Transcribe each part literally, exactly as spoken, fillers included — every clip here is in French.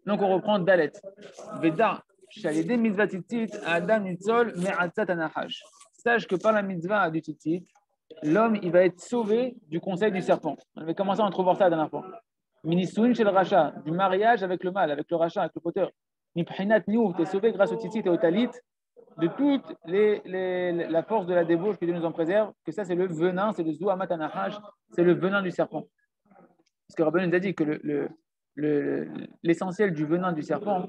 Donc on reprend Dalet. Veda, Shalidé mitzvah titit, Adam nitzol, me'atzat anachash. Sache que par la mitzvah du titit, l'homme il va être sauvé du conseil du serpent. On avait commencé à entrevoir ça la dernière fois. Minisuin chez le rachat, du mariage avec le mal, avec le rachat, avec le poteur. Miprinat niou, tu es sauvé grâce au titit et au talit, de toute les, les, la force de la débauche que Dieu nous en préserve, que ça c'est le venin, c'est le zouamat anachash, c'est le venin du serpent. Parce que Rabbi nous a dit que le, le, le, l'essentiel du venin du serpent,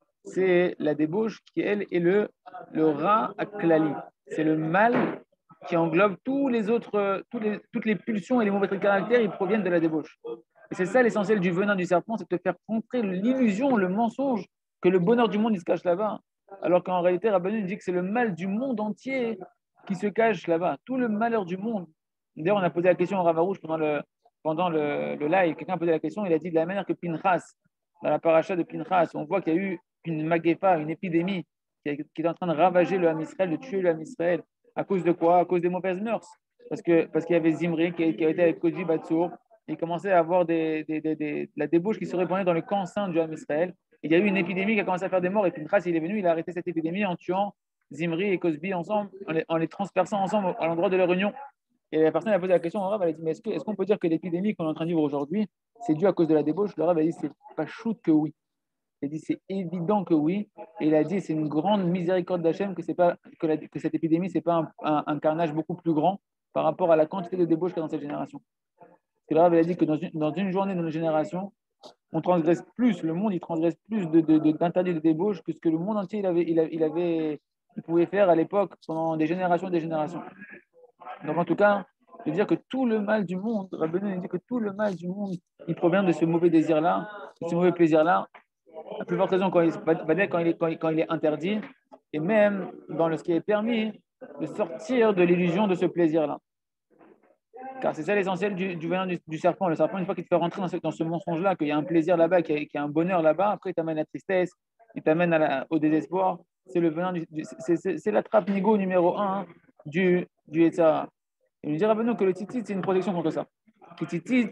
c'est la débauche qui, elle, est le, le rat aklali. C'est le mal qui englobe tous les autres, tous les, toutes les pulsions et les mauvais caractères, ils proviennent de la débauche. Et c'est ça l'essentiel du venin du serpent, c'est de te faire contrer l'illusion, le mensonge, que le bonheur du monde, il se cache là-bas. Alors qu'en réalité, Rabbi nous dit que c'est le mal du monde entier qui se cache là-bas. Tout le malheur du monde. D'ailleurs, on a posé la question à Ravarouche pendant le, pendant le, le live. Quelqu'un a posé la question, il a dit de la manière que Pinchas, dans la paracha de Pinchas, on voit qu'il y a eu une maguefa, une épidémie qui, qui est en train de ravager le Ham Israël, de tuer le Ham Israël. À cause de quoi? À cause des mauvaises mœurs. Parce que parce qu'il y avait Zimri qui, qui a été avec Koji Batsour. Il commençait à avoir des, des, des, des, la débauche qui se répandait dans le camp saint du Ham Israël. Il y a eu une épidémie qui a commencé à faire des morts. Et Pinchas, il est venu, il a arrêté cette épidémie en tuant Zimri et Cosby ensemble, en les, en les transperçant ensemble à l'endroit de leur union. Et la personne a posé la question au Rav, elle a dit, mais est-ce, que, est-ce qu'on peut dire que l'épidémie qu'on est en train de vivre aujourd'hui, c'est dû à cause de la débauche? Le Rav a dit, c'est pas shoot que oui. Il a dit, c'est évident que oui. Et il a dit, c'est une grande miséricorde d'Hachem que, c'est pas, que, la, que cette épidémie, ce n'est pas un, un, un carnage beaucoup plus grand par rapport à la quantité de débauche qu'il y a dans cette génération. Parce que le Rav a dit que dans une, dans une journée, dans une génération, on transgresse plus, le monde, il transgresse plus de, de, de, d'interdits de débauche que ce que le monde entier, il, avait, il, avait, il, avait, il pouvait faire à l'époque pendant des générations et des générations. Donc en tout cas, je veux dire que tout le mal du monde, Rabbi nous dit que tout le mal du monde, il provient de ce mauvais désir-là, de ce mauvais plaisir-là. La plus forte raison quand il, quand, il est, quand, il, quand il est interdit, et même dans le, ce qui est permis, de sortir de l'illusion de ce plaisir-là. Car c'est ça l'essentiel du, du venin du, du serpent. Le serpent, une fois qu'il te fait rentrer dans ce, dans ce mensonge-là, qu'il y a un plaisir là-bas, qu'il y a, qu'il y a un bonheur là-bas, après il t'amène à la tristesse, il t'amène à la, au désespoir. C'est le venin du, du c'est, c'est, c'est la trappe nigo numéro un hein, du, du Yetzirah. Il nous dit Rabbeinu que le titit, c'est une protection contre ça. Car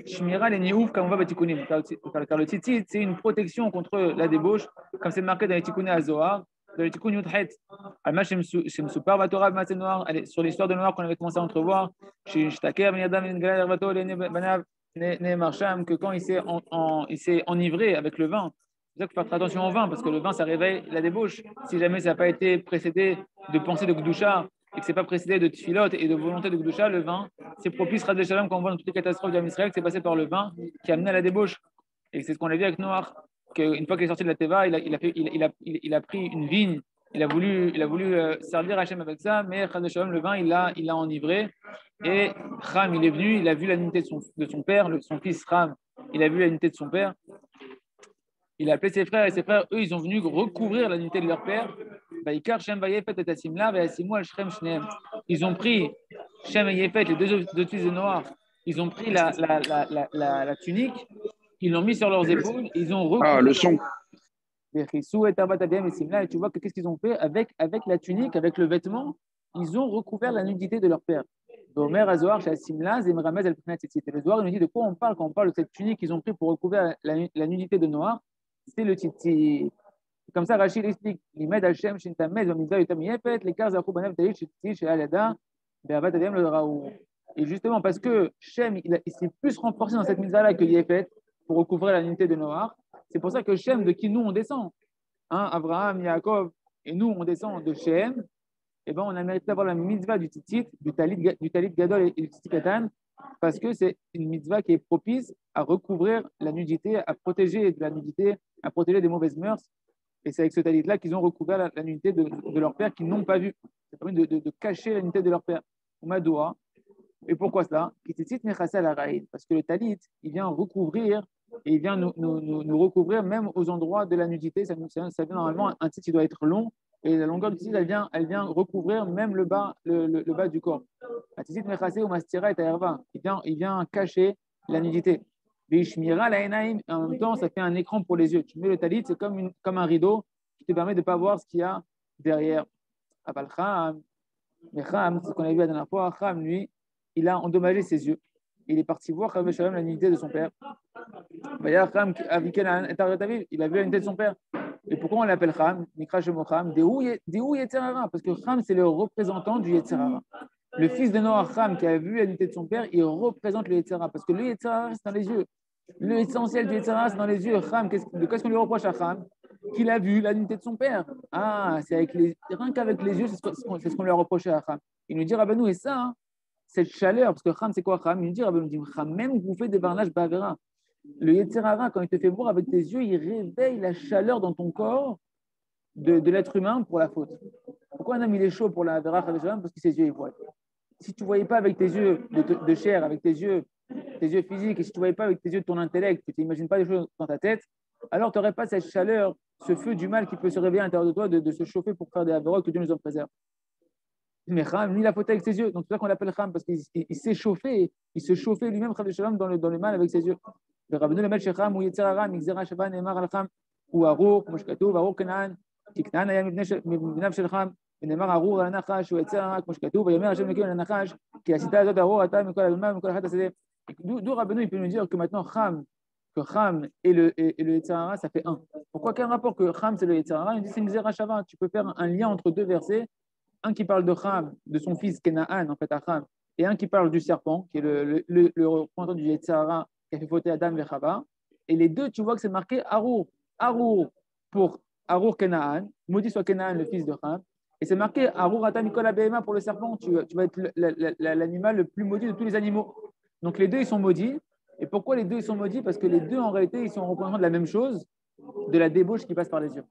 le titit, c'est une protection contre la débauche, comme c'est marqué dans les Tikkuné à Zohar, dans les Tikkuné Yudhet. Alma Shem Soupar Vatora Matzé Noir, sur l'histoire de Noir qu'on avait commencé à entrevoir, chez Shtaker, Benyadam, Nengalad, Hervato, Banav, Nemarsham, que quand il s'est, en, en, il s'est enivré avec le vin, c'est ça qu'il faut faire attention au vin, parce que le vin, ça réveille la débauche. Si jamais ça n'a pas été précédé de pensée de Gdusha, et que ce n'est pas précédé de tfilot et de volonté de Gdusha, le vin, c'est propice, Rad Shalom, quand on voit dans toutes les catastrophes d'Am Israël, que c'est passé par le vin qui a amené à la débauche. Et c'est ce qu'on a vu avec Noach, qu'une fois qu'il est sorti de la Teva, il a, il a, fait, il, il a, il, il a pris une vigne, il a voulu, il a voulu euh, servir Hachem avec ça, mais Rad Shalom, le vin, il l'a il a enivré. Et Ram, il est venu, il a vu l'unité de son, de son père, le, son fils Ram, il a vu l'unité de son père. Il a appelé ses frères et ses frères, eux, ils sont venus recouvrir l'unité de leur père. Ils ont pris Shem et Yefet, les deux, deux fils de Noir, ils ont pris la, la, la, la, la, la tunique, ils l'ont mis sur leurs épaules, ils ont recouvert. Ah, le son. Et tu vois que qu'est-ce qu'ils ont fait avec, avec la tunique, avec le vêtement, ils ont recouvert la nudité de leur père. Et le Zohar, il nous dit de quoi on parle quand on parle de cette tunique qu'ils ont pris pour recouvrir la, la nudité de Noir. C'est le titi. Comme ça, Rachid explique l'Imed Hashem, Shintamed, Vamidza, Yotam Yefet, les Kars, Zachou, Banav, Taïch, Shiti, Chez Alada, Be'avat Adem, le Raou. Et justement, parce que Shem, il, il s'est plus renforcé dans cette mitzvah-là que Yefet pour recouvrir la nudité de Noach, c'est pour ça que Shem, de qui nous on descend, hein, Abraham, Yaakov, et nous on descend de Shem, et ben on a mérité d'avoir la mitzvah du Titit, du Talit, du Talit Gadol et du Titit Katan, parce que c'est une mitzvah qui est propice à recouvrir la nudité, à protéger de la nudité, à protéger des mauvaises mœurs. Et c'est avec ce talit-là qu'ils ont recouvert la, la nudité de, de leur père qu'ils n'ont pas vu. Ça permet de, de, de cacher la nudité de leur père. Madoua. Et pourquoi cela? Parce que le talit, il vient recouvrir, et il vient nous, nous, nous, nous recouvrir même aux endroits de la nudité. Ça, ça, ça vient normalement, un titre, il doit être long, et la longueur du titre, elle vient, elle vient recouvrir même le bas, le, le, le bas du corps. Il vient, il vient cacher la nudité. En même temps, ça fait un écran pour les yeux. Tu mets le talit, c'est comme, une, comme un rideau qui te permet de ne pas voir ce qu'il y a derrière. Mais Kham, c'est ce qu'on a vu la dernière fois, Kham, lui, il a endommagé ses yeux. il est parti voir Chav Shalom la nudité de son père. D'ailleurs, Cham, il a vu la nudité de son père. Et pourquoi on l'appelle Cham? Mikra Shemo Cham, Déhou Yetzerara, parce que Cham, c'est le représentant du Yetzerara. Le fils de Noah, Cham, qui a vu la nudité de son père, il représente le Yetzerara, parce que le Yetzerara, c'est dans les yeux. L'essentiel du Yetzerara, c'est dans les yeux. Cham, qu'est-ce qu'on lui reproche à Cham? Qu'il a vu la nudité de son père. Ah, c'est avec les, rien qu'avec les yeux, c'est ce qu'on, c'est ce qu'on lui a reproché à Cham. Il nous dit, Rabbeinu, et ça, hein, cette chaleur, parce que Cham, c'est quoi Cham? Il nous dit, Rabbeinu, dit, Cham, même vous faites des barnages bavera. Le Yetzerara, quand il te fait voir avec tes yeux, il réveille la chaleur dans ton corps de, de l'être humain pour la faute. Pourquoi un homme il est chaud pour la Avera? Parce que ses yeux ils voient. Si tu ne voyais pas avec tes yeux de, de chair, avec tes yeux, tes yeux physiques, et si tu ne voyais pas avec tes yeux de ton intellect, tu n'imagines pas les choses dans ta tête, alors tu n'aurais pas cette chaleur, ce feu du mal qui peut se réveiller à l'intérieur de toi, de, de se chauffer pour faire des Avera, que Dieu nous en préserve. Mais Cham, lui, il a fauté avec ses yeux. Donc c'est ça qu'on l'appelle Cham, parce qu'il il, il s'est chauffé, il se chauffait lui-même dans le, dans le mal avec ses yeux. ורבנו למד שחם הוא יצר הרע, מגזרה שבה נאמר על חם, הוא ארור, כמו שכתוב, ארור כנען, כי כנען היה מבניו של חם, ונאמר ארור על הנחש, הוא יצר הרע, כמו שכתוב, ויאמר השם אלוקים על הנחש, כי השיטה הזאת ארור אתה מכל הבמה ומכל אחת השדה. D'où Rabbeinu, il peut nous dire que maintenant Cham, que Cham et le, et, et le Yetzer Hara, ça fait un. Pourquoi quel rapport que Cham c'est le Yetzer Hara? Il dit c'est Mizera Shava. Tu peux faire un lien entre deux versets, un qui parle de Cham, de son fils Kenaan, en fait à Cham, et un qui parle du serpent, qui est le, le, le, le représentant du Yetzer Hara, qui a fait fauter Adam et Chava. Et les deux, tu vois que c'est marqué Arour. Arour pour Arour Kenaan, maudit soit Kenaan, le fils de Cham. Et c'est marqué Arour Ata Mikol Abehema pour le serpent. Tu, tu vas être l'animal le plus maudit de tous les animaux. Donc les deux, ils sont maudits. Et pourquoi les deux, ils sont maudits? Parce que les deux, en réalité, ils sont représentant de la même chose, de la débauche qui passe par les yeux.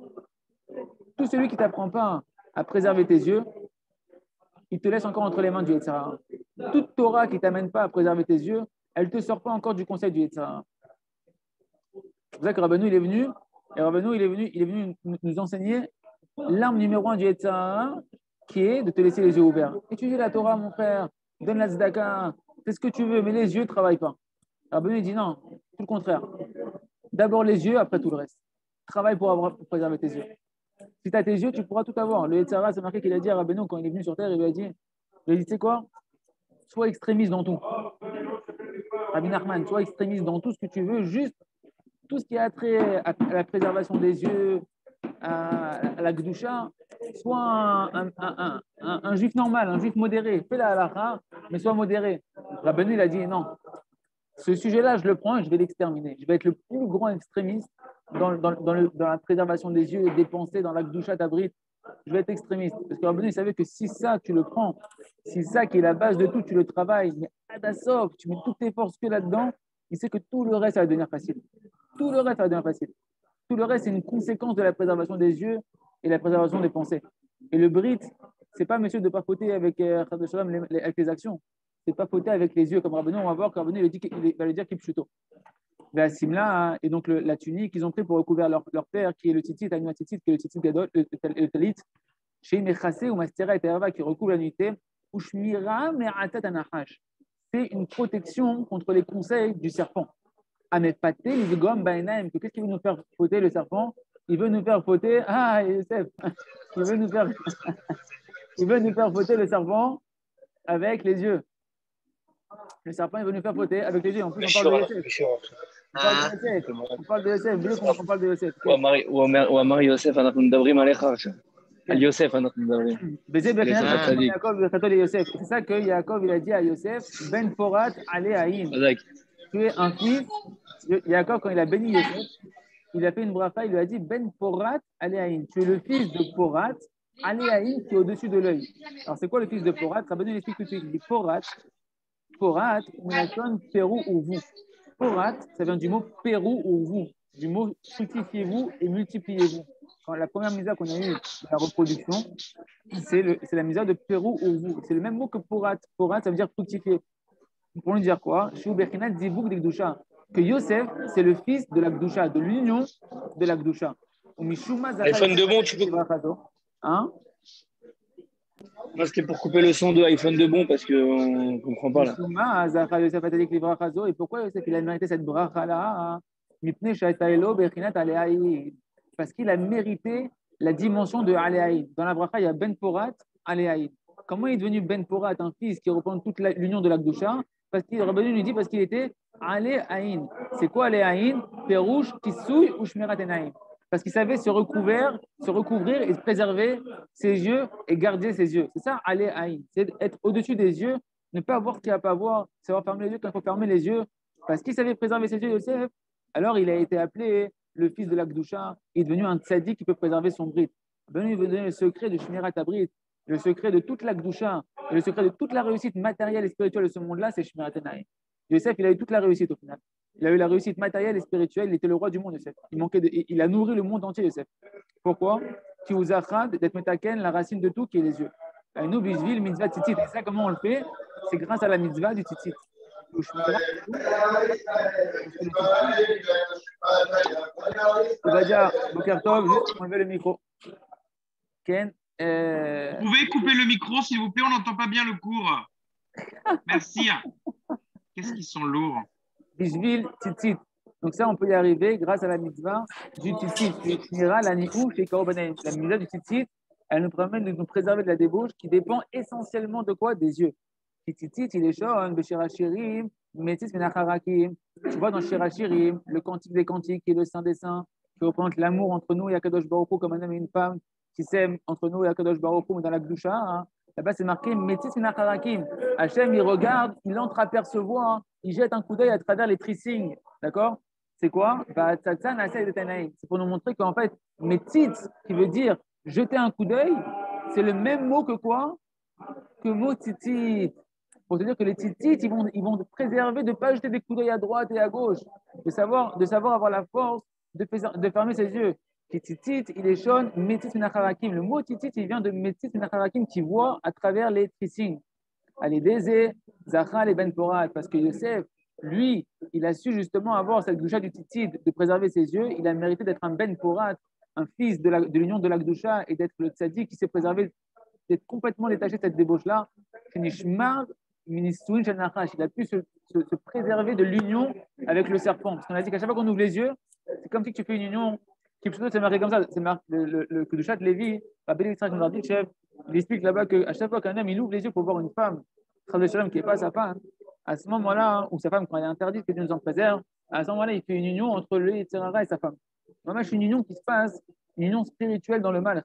Tout celui qui ne t'apprend pas à préserver tes yeux, il te laisse encore entre les mains du Yetzer Hara. Toute Torah qui ne t'amène pas à préserver tes yeux, elle ne te sort pas encore du conseil du Yetzer Hara. C'est pour ça que Rabbeinu, il est venu, et Rabbeinu, il est venu, il est venu nous enseigner l'arme numéro un du Yetzer Hara, qui est de te laisser les yeux ouverts. Étudie la Torah, mon frère, donne la tzedaka, fais ce que tu veux, mais les yeux ne travaillent pas. Rabbeinu, il dit non, tout le contraire. D'abord les yeux, après tout le reste. Travaille pour, avoir, pour préserver tes yeux. Si tu as tes yeux, tu pourras tout avoir. Le Yetzer Hara, c'est marqué qu'il a dit à Rabbeinu, quand il est venu sur terre, il lui a dit, il a dit, tu sais quoi? Sois extrémiste dans tout. Rabbi Nachman, sois extrémiste dans tout ce que tu veux, juste tout ce qui a trait à la préservation des yeux, à la Gdusha, sois un, un, un, un, un juif normal, un juif modéré. Fais la halakha, mais sois modéré. Rabbeinu, il a dit non. Ce sujet-là, je le prends et je vais l'exterminer. Je vais être le plus grand extrémiste dans, dans, dans, le, dans la préservation des yeux et des pensées, dans la Gdusha Tabrit. Je vais être extrémiste. Parce que Rabbeinu, il savait que si ça, tu le prends, si ça qui est la base de tout, tu le travailles, mais Adasov, tu mets toutes tes forces que là-dedans, il sait que tout le reste, ça va devenir facile. Tout le reste, ça va devenir facile. Tout le reste, c'est une conséquence de la préservation des yeux et la préservation des pensées. Et le Brit, ce n'est pas monsieur de ne pas fauter avec, euh, les, avec les actions. Ce n'est pas fauter avec les yeux. Comme Rabbeinu, on va voir que Rabbeinu il dit, il va le dire Kipchuto. Simla, et donc le, la tunique qu'ils ont pris pour recouvrir leur, leur père, qui est le titit, Anua titit, qui est le titit gadol, le, le talit, chez Mechase ou Mastera et Terava, qui recouvre la nudité, ou Shmira Me'atat Anahash. C'est une protection contre les conseils du serpent. Amepaté, Livgom Bainaim, qu'est-ce qu'il veut nous faire fauter le serpent? Il veut nous faire fauter, ah, Youssef, il veut nous faire, il veut nous faire fauter le serpent avec les yeux. Le serpent, il veut nous faire fauter avec les yeux. En plus, on parle de Youssef. On parle de Youssef. On parle de Youssef. הוא אמר יוסף, אנחנו מדברים עליך עכשיו. על יוסף אנחנו מדברים. C'est ça que Yaakov il a dit à Yosef, Ben Porat Aleaïn. Tu es un fils. Yaakov, quand il a béni Yosef, il a fait une bracha, il lui a dit Ben Porat Aleaïn. Tu es le fils de Porat Aleaïn qui est au-dessus de l'œil. Alors, c'est quoi le fils de Porat? Rabbeinu il explique tout de suite. Il dit Porat. Porat, Mélachon, Pérou ou vous. Porat, ça vient du mot Pérou ou vous, du mot fructifiez-vous et multipliez-vous. Quand la première misère qu'on a eue de la reproduction, c'est la misère de Pérou ou vous. C'est le même mot que Porat. Porat, ça veut dire fructifier. Pour nous dire quoi? Que Yosef, c'est le fils de la Gdusha, de l'union de la Gdusha. iPhone de bon, tu peux. Hein? Moi, c'était pour couper le son de iPhone de bon parce qu'on ne comprend pas là. Et pourquoi Yosef il a mérité cette bracha-là? Parce qu'il a mérité la dimension de Aléaïd. Dans la bracha, il y a Ben Porat, Aléaïd. Comment il est devenu Ben Porat, un fils qui représente toute l'union de la Gdusha? Parce qu'il Rabbeinu nous dit parce qu'il était Alé Aïn. C'est quoi Alé Aïn? Pérouche, Kissouy ou Shmirat Enaïm. Parce qu'il savait se recouvrir, se recouvrir et préserver ses yeux et garder ses yeux. C'est ça Alé Aïn. C'est être au-dessus des yeux, ne pas voir ce qu'il n'y a pas à voir, savoir fermer les yeux quand il faut fermer les yeux. Parce qu'il savait préserver ses yeux, Yosef, alors il a été appelé le fils de l'Akdoucha. Il est devenu un tzaddik qui peut préserver son brit. Rabbeinu veut donner le secret de Shmirat Abrit, le secret de toute l'Akdoucha, et le secret de toute la réussite matérielle et spirituelle de ce monde-là, c'est Shmirat Enaïm. Yosef, il a eu toute la réussite au final. Il a eu la réussite matérielle et spirituelle, il était le roi du monde, Yosef. Il, manquait de, il a nourri le monde entier, Yosef. Pourquoi? Qui vous achad d'être metaken, la racine de tout qui est les yeux. Nous, Bishvil, mitzvah tzitzit. Et ça, comment on le fait? C'est grâce à la mitzvah du tzitzit. On va dire, Boker Tov, juste enlever le micro. Ken, euh... Vous pouvez couper le micro, s'il vous plaît, on n'entend pas bien le cours. Merci. Qu'est-ce qu'ils sont lourds. Bishvil, tzitzit. Donc ça, on peut y arriver grâce à la mitzvah du tzitzit. La mitzvah du tzitzit, elle nous permet de nous préserver de la débauche qui dépend essentiellement de quoi? Des yeux. Tzitzit, il est shon, beshirachirim, metis menacharakim. Tu vois dans Shirachirim, le cantique des cantiques qui est le saint des saints, qui représente l'amour entre nous et Akadosh Baruch Hu comme un homme et une femme qui s'aiment entre nous et Akadosh Baruch Hu dans la Gdusha. Hein. Là-bas, c'est marqué metis menacharakim. Hachem, il regarde, il entre-apercevoit, hein, il jette un coup d'œil à travers les trissings. D'accord? C'est quoi? C'est pour nous montrer qu'en fait, metis, qui veut dire jeter un coup d'œil, c'est le même mot que quoi? Que mot tzitzit. Pour te dire que les tzitzit, ils vont, ils vont te préserver de ne pas jeter des coups d'œil à droite et à gauche, de savoir, de savoir avoir la force de, de fermer ses yeux. Qui tzitzit, il est shon, metis menacharakim. Le mot tzitzit, il vient de metis menacharakim qui voit à travers les trissings. Allez, Dézé, Zachal et Ben Porat, parce que Yosef, lui, il a su justement avoir cette gdusha du tzitzit, de préserver ses yeux. Il a mérité d'être un Ben Porat, un fils de, la, de l'union de la gdusha et d'être le tzaddik qui s'est préservé, d'être complètement détaché de cette débauche-là. Il a pu se, se, se préserver de l'union avec le serpent. Parce qu'on a dit qu'à chaque fois qu'on ouvre les yeux, c'est comme si tu fais une union. C'est marqué comme ça. C'est marqué le, le, le Kedushat Lévi, Rabbi Yitzhak chef, il explique là-bas qu'à chaque fois qu'un homme il ouvre les yeux pour voir une femme, qui n'est pas sa femme, à ce moment-là, ou sa femme quand elle est interdite, que Dieu nous en préserve, à ce moment-là, il fait une union entre le Yitzhara et sa femme. Vraiment, c'est une union qui se passe, une union spirituelle dans le mal.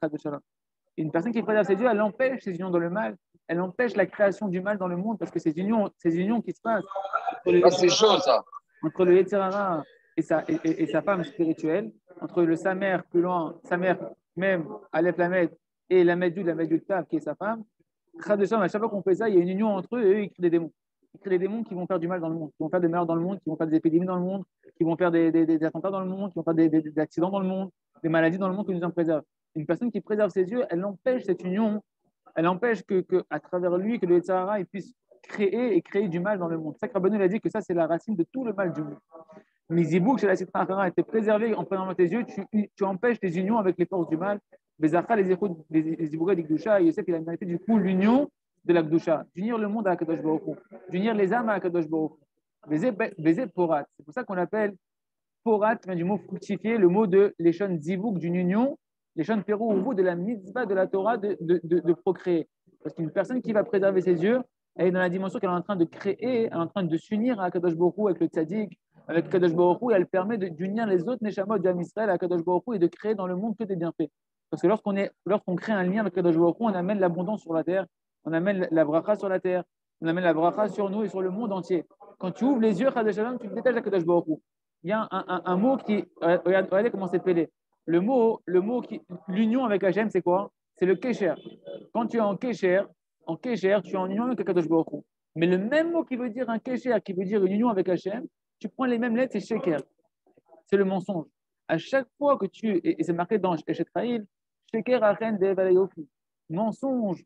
Une personne qui préserve ses yeux, elle empêche ces unions dans le mal, elle empêche la création du mal dans le monde parce que ces unions, ces unions qui se passent entre le, ah, c'est chaud, ça. entre le Yitzhara et sa, et, et, et sa femme spirituelle, entre le sa mère plus loin, sa mère même, Aleph Lamed, et la Medjud, la Medjud Tav, qui est sa femme, à chaque fois qu'on fait ça, il y a une union entre eux et eux, ils créent des démons. Ils créent des démons qui vont faire du mal dans le monde, qui vont faire des malheurs dans le monde, qui vont faire des épidémies dans le monde, qui vont faire des, des, des attentats dans le monde, qui vont faire des, des, des accidents dans le monde, des maladies dans le monde que nous en préserve. Une personne qui préserve ses yeux, elle empêche cette union, elle empêche que, que à travers lui, que le Yitzhara il puisse créer et créer du mal dans le monde. C'est ça que Rabbeinu a dit que ça, c'est la racine de tout le mal du monde. Mais Zibouk, chez la Sitra Achara, était préservé en prenant tes yeux, tu, tu empêches les unions avec les forces du mal. Bezachal, les Zibouk de Gdusha, et Yosef, il a mérité du coup l'union de la Gdusha, d'unir le monde à Akadosh Baruch Hu, d'unir les âmes à Akadosh Baruch Hu. Bézé Porat, c'est pour ça qu'on appelle Porat, vient du mot fructifier, le mot de l'échon Zibouk, d'une union, l'échon Pérou au bout de la mitzvah de la Torah de, de, de, de procréer. Parce qu'une personne qui va préserver ses yeux, elle est dans la dimension qu'elle est en train de créer, elle est en train de s'unir à Akadosh Baruch Hu avec le tzaddik, avec Kadosh Baruch Hu, et elle permet d'unir les autres Neshamot d'Am Israël à Kadosh Baruch Hu et de créer dans le monde que des bienfaits. Parce que lorsqu'on est, lorsqu'on crée un lien avec Kadosh Baruch Hu, on amène l'abondance sur la terre, on amène la bracha sur la terre, on amène la bracha sur nous et sur le monde entier. Quand tu ouvres les yeux, Kadosh Shalom, tu te détaches de Kadosh Baruch Hu. Il y a un, un, un mot qui, regardez, regardez comment c'est pelé. Le mot, le mot qui, l'union avec Hachem, c'est quoi? C'est le kesher. Quand tu es en kesher, en kesher, tu es en union avec Kadosh Baruch Hu. Mais le même mot qui veut dire un kesher, qui veut dire une union avec Hachem, tu prends les mêmes lettres, c'est sheker. C'est le mensonge. À chaque fois que tu, et, et c'est marqué dans Eshetraïl, sheker achen de valayofi. Mensonge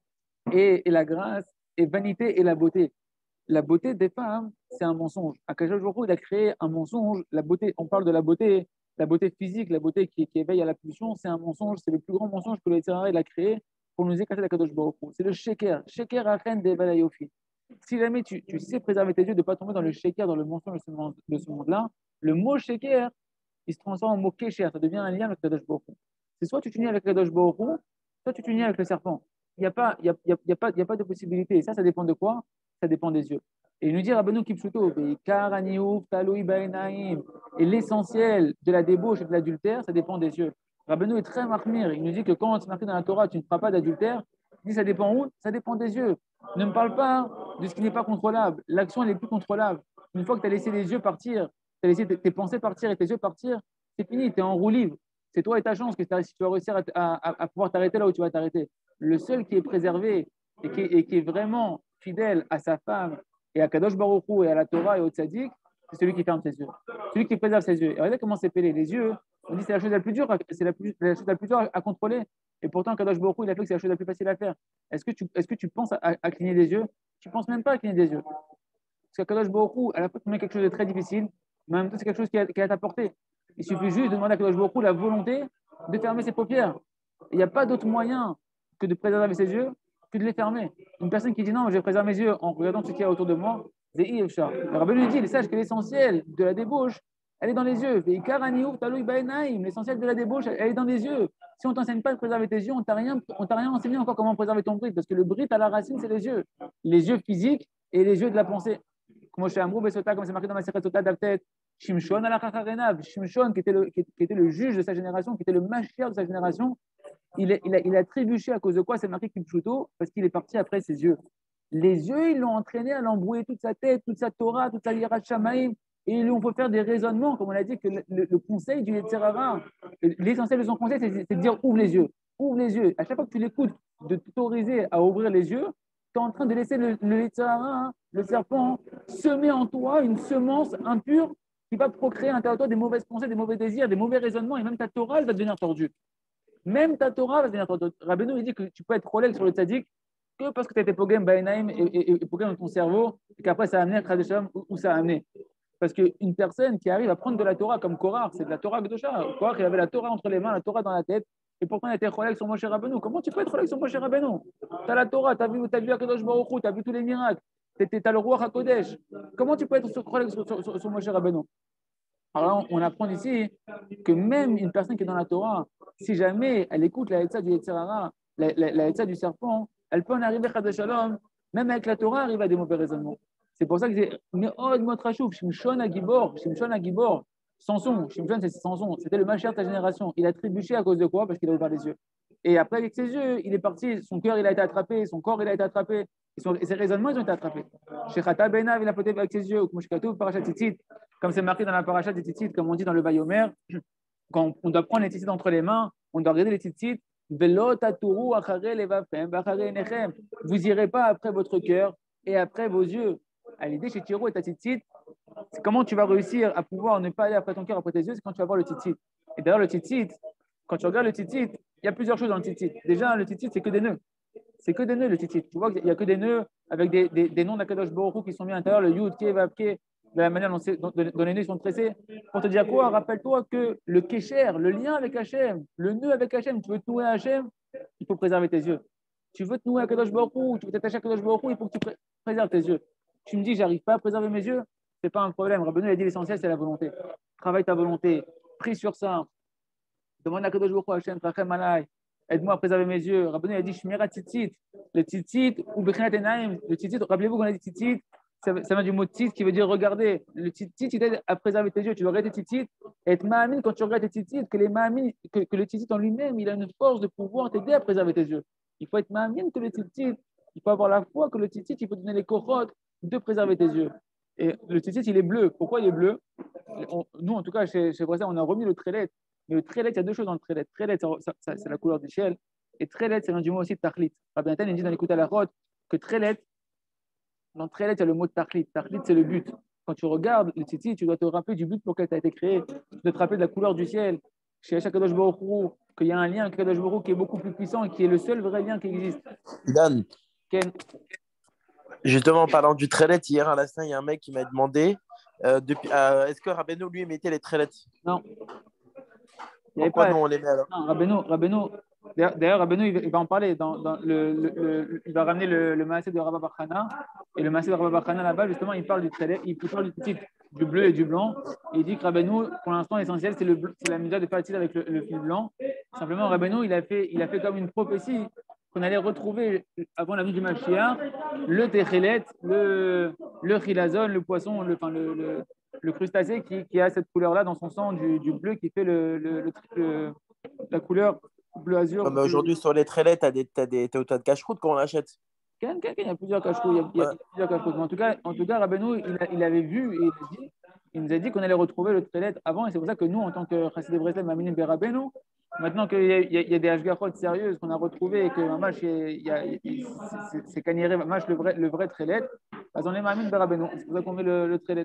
et, et la grâce, et vanité et la beauté. La beauté des femmes, c'est un mensonge. Akadosh Baruch Hu, il a créé un mensonge. La beauté, on parle de la beauté, la beauté physique, la beauté qui, qui éveille à la pulsion, c'est un mensonge. C'est le plus grand mensonge que le Yitzhara a créé pour nous écarter d'Akadosh Baruch Hu. C'est le sheker. Sheker achen de valayofi. Si jamais tu, tu sais préserver tes yeux de ne pas tomber dans le sheker, dans le mensonge de ce, monde, de ce monde-là, le mot sheker, il se transforme en mot kesher, ça devient un lien avec Kadosh Baruch Hu. C'est soit tu t'unis avec Kadosh Baruch Hu, soit tu t'unis avec le serpent. Il n'y a, a, a, a, a, a pas de possibilité. Et ça, ça dépend de quoi? Ça dépend des yeux. Et il nous dit Rabbeinu Kipshuto, et l'essentiel de la débauche et de l'adultère, ça dépend des yeux. Rabbeinu est très marmire. Il nous dit que quand c'est marqué dans la Torah, tu ne feras pas d'adultère, il dit ça dépend où? Ça dépend des yeux. Ne me parle pas de ce qui n'est pas contrôlable. L'action, elle est plus contrôlable. Une fois que tu as laissé les yeux partir, tu as laissé tes pensées partir et tes yeux partir, c'est fini, tu es en roue libre. C'est toi et ta chance que si tu vas réussir à, à, à pouvoir t'arrêter là où tu vas t'arrêter. Le seul qui est préservé et qui est, et qui est vraiment fidèle à sa femme et à Kadosh Baruch Hu et à la Torah et au Tzadik, c'est celui qui ferme ses yeux. Celui qui préserve ses yeux. Et regardez comment c'est pelé. Les yeux, on dit c'est la chose la plus dure, c'est la, plus, la chose la plus dure à contrôler. Et pourtant, Kadosh Baruch Hu, il a fait que c'est la chose la plus facile à faire. Est-ce que tu, est-ce que tu penses à, à cligner des yeux? Tu ne penses même pas à cligner des yeux. Parce que Kadosh Baruch Hu, à la fois, tu mets quelque chose de très difficile, mais en même temps, c'est quelque chose qui est à ta portée. Il suffit juste de demander à Kadosh Baruch Hu la volonté de fermer ses paupières. Il n'y a pas d'autre moyen que de préserver ses yeux que de les fermer. Une personne qui dit non, je vais préserver mes yeux en regardant ce qu'il y a autour de moi, c'est Yevcha. Le rabbin lui dit, il sache que l'essentiel de la débauche, elle est dans les yeux. L'essentiel de la débauche, elle est dans les yeux. Si on ne t'enseigne pas de préserver tes yeux, on ne t'a rien, on t'a rien enseigné encore comment préserver ton brit, parce que le brit à la racine, c'est les yeux. Les yeux physiques et les yeux de la pensée. Comme c'est marqué dans ma série Sota d'Avtet, Shimshon à la Chacharenav, Shimshon qui était, le, qui, qui était le juge de sa génération, qui était le machir de sa génération, il a, il, a, il a trébuché à cause de quoi? C'est marqué Kipchuto, parce qu'il est parti après ses yeux. Les yeux, ils l'ont entraîné à l'embrouiller toute sa tête, toute sa Torah, toute sa Yirat Shamaim, et ils lui ont fait faire des raisonnements, comme on a dit, que le, le, le conseil du Yetzer Hara, l'essentiel de son conseil, c'est, c'est de dire ouvre les yeux, ouvre les yeux. À chaque fois que tu l'écoutes, de t'autoriser à ouvrir les yeux, tu es en train de laisser le, le Yetzer Hara, le serpent, semer en toi une semence impure qui va procréer à l'intérieur de toi des mauvaises pensées, des mauvais désirs, des mauvais raisonnements, et même ta Torah, elle va devenir tordue. Même ta Torah va devenir tordue. Rabbeinu, il dit que tu peux être Rolek sur le tzaddik que parce que tu as été Pogem Bainaim et, et, et Pogem dans ton cerveau, et qu'après ça a amené à Shalom où ça a amené. Parce qu'une personne qui arrive à prendre de la Torah comme Korah, c'est de la Torah Gdosha. Korah, il avait la Torah entre les mains, la Torah dans la tête, et pourtant il était Rolek sur Moshe Rabbeinu. Comment tu peux être Rolek sur Moshe Rabbeinu? Tu as la Torah, tu as vu, vu Akadosh Baruch Hu, tu as vu tous les miracles, tu as le roi HaKodesh. Comment tu peux être sur Rolek sur, sur, sur, sur Moshe Rabbeinu? Alors là, on apprend ici que même une personne qui est dans la Torah, si jamais elle écoute la Hetza du Yetzer Hara, la, la, la Hetza du serpent, elle peut en arriver à Shalom, même avec la Torah, arriver à des mauvais raisonnements. C'est pour ça que c'est Me'od Motrashouf, Shimshon Agibor, Shimshon Agibor, Samson, Shimshon c'est Samson, c'était le machère de ta génération. Il a trébuché à cause de quoi? Parce qu'il a ouvert les yeux. Et après, avec ses yeux, il est parti, son cœur il a été attrapé, son corps il a été attrapé, et, son, et ses raisonnements ils ont été attrapés. Shechata Benav, il a peut-être avec ses yeux, ou Parashat Tzitzit, comme c'est marqué dans la Parashat des Tzitzit, comme on dit dans le Vayomer, quand on doit prendre les tzitzit entre les mains, on doit regarder les tzitzit. Vous n'irez pas après votre cœur et après vos yeux. À l'idée chez Tiro et ta tzitzit, c'est comment tu vas réussir à pouvoir ne pas aller après ton cœur, après tes yeux, c'est quand tu vas voir le tzitzit. Et d'ailleurs, le tzitzit, quand tu regardes le tzitzit, il y a plusieurs choses dans le tzitzit. Déjà, le tzitzit, c'est que des nœuds. C'est que des nœuds, le tzitzit. Tu vois qu'il n'y a que des nœuds avec des, des, des noms d'Akadosh Baruch Hu qui sont mis à l'intérieur, le Yud, Ke, Vav, Ke, de la manière dont, dont, dont les nœuds sont tressés. Pour te dire quoi? Rappelle-toi que le Kesher, le lien avec Hachem, le nœud avec Hachem, tu veux te nouer à Hachem, il faut préserver tes yeux. Tu veux te nouer à Kadosh Baruch Hu, tu veux t'attacher à Kadosh Baruch Hu, il faut que tu pré- préserves tes yeux. Tu me dis, j'arrive pas à préserver mes yeux, c'est pas un problème. Rabbeinu a dit l'essentiel, c'est la volonté. Travaille ta volonté, prie sur ça. Demande à Kadosh Baruch Hu, Hachem, Rachem Alay, aide-moi à préserver mes yeux. Rabbeinu a dit, Shmira Tzitzit, le Tzitzit, ou Bechinat Enaim, le Tzitzit, rappelez-vous qu'on a dit Tzitzit, ça, ça vient du mot tzit qui veut dire regarder. Le tzitzit, il aide à préserver tes yeux. Tu dois regarder tes tzitzit et être ma'amin quand tu regardes tes tzitzit, que, les ma'amin, que, que le tzitzit en lui-même, il a une force de pouvoir t'aider à préserver tes yeux. Il faut être ma'amin que le tzitzit, il faut avoir la foi que le tzitzit, il faut donner les kochot de préserver tes yeux. Et le tzitzit, il est bleu. Pourquoi il est bleu? On, nous, en tout cas, chez, chez Brésil, on a remis le trélet. Mais le trélet, il y a deux choses dans le trélet. Trélet, c'est la couleur du ciel. Et trélet, ça vient du mot aussi de tachlit. Rabbi Nathan, il dit dans l'écoute à la route que trélet, dans Trélet, il y a le mot tachlit. Tachlit, c'est le but. Quand tu regardes le tzitzit, tu dois te rappeler du but pour lequel tu as été créé. Tu dois te rappeler de la couleur du ciel. Chez Kadosh Baruch Hu, qu'il y a un lien avec Kadosh Baruch Hu qui est beaucoup plus puissant et qui est le seul vrai lien qui existe. Dan, Ken. Justement, en parlant du Trélet, hier à l'instant, il y a un mec qui m'a demandé euh, depuis, euh, est-ce que Rabbeinu lui mettait les Trélets? Non. Pourquoi pas... nous on les met alors? Non, Rabbeinu, Rabbeinu. D'ailleurs, Rabbeinu, il va en parler. Dans, dans le, le, le, il va ramener le, le maaseh de Rabba Bar Chana. Et le maaseh de Rabba Bar Chana, là-bas, justement, il parle du trélet, il parle du petit, du bleu et du blanc. Et il dit que Rabbeinu, pour l'instant, l'essentiel, c'est, le, c'est la misère de faire avec le, le fil blanc. Simplement, Rabbeinu, il a fait, il a fait comme une prophétie qu'on allait retrouver avant la venue du Mashiach le Techelet, le, le Chilazon, le poisson, le, enfin, le, le, le crustacé qui, qui a cette couleur-là dans son sang, du, du bleu qui fait le, le, le, le- la couleur bleu-azur. Non, mais aujourd'hui, sur les trailets, tu as des, t'as des, t'as autant de cache-croûte quand on l'achète. Quelqu'un, quelqu'un, il y a plusieurs cache-croûtes. Il y a, il y a Ouais. plusieurs cache-croûtes. Mais en tout cas, en tout cas Rabbeinu, il, a- il avait vu et il, a dit, il nous a dit qu'on allait retrouver le Techelet avant. Et c'est pour ça que nous, en tant que Chassidé Breslev, Maminim Berabenu, maintenant qu'il y a, il y a, il y a des hashgachot sérieuses qu'on a retrouvées et que Mamash, il y a, il y a- c'est- c'est Kaniré, Mamash, le vrai, le vrai Techelet, bah, on est Maminim Berabenu. C'est pour ça qu'on met le, le Techelet.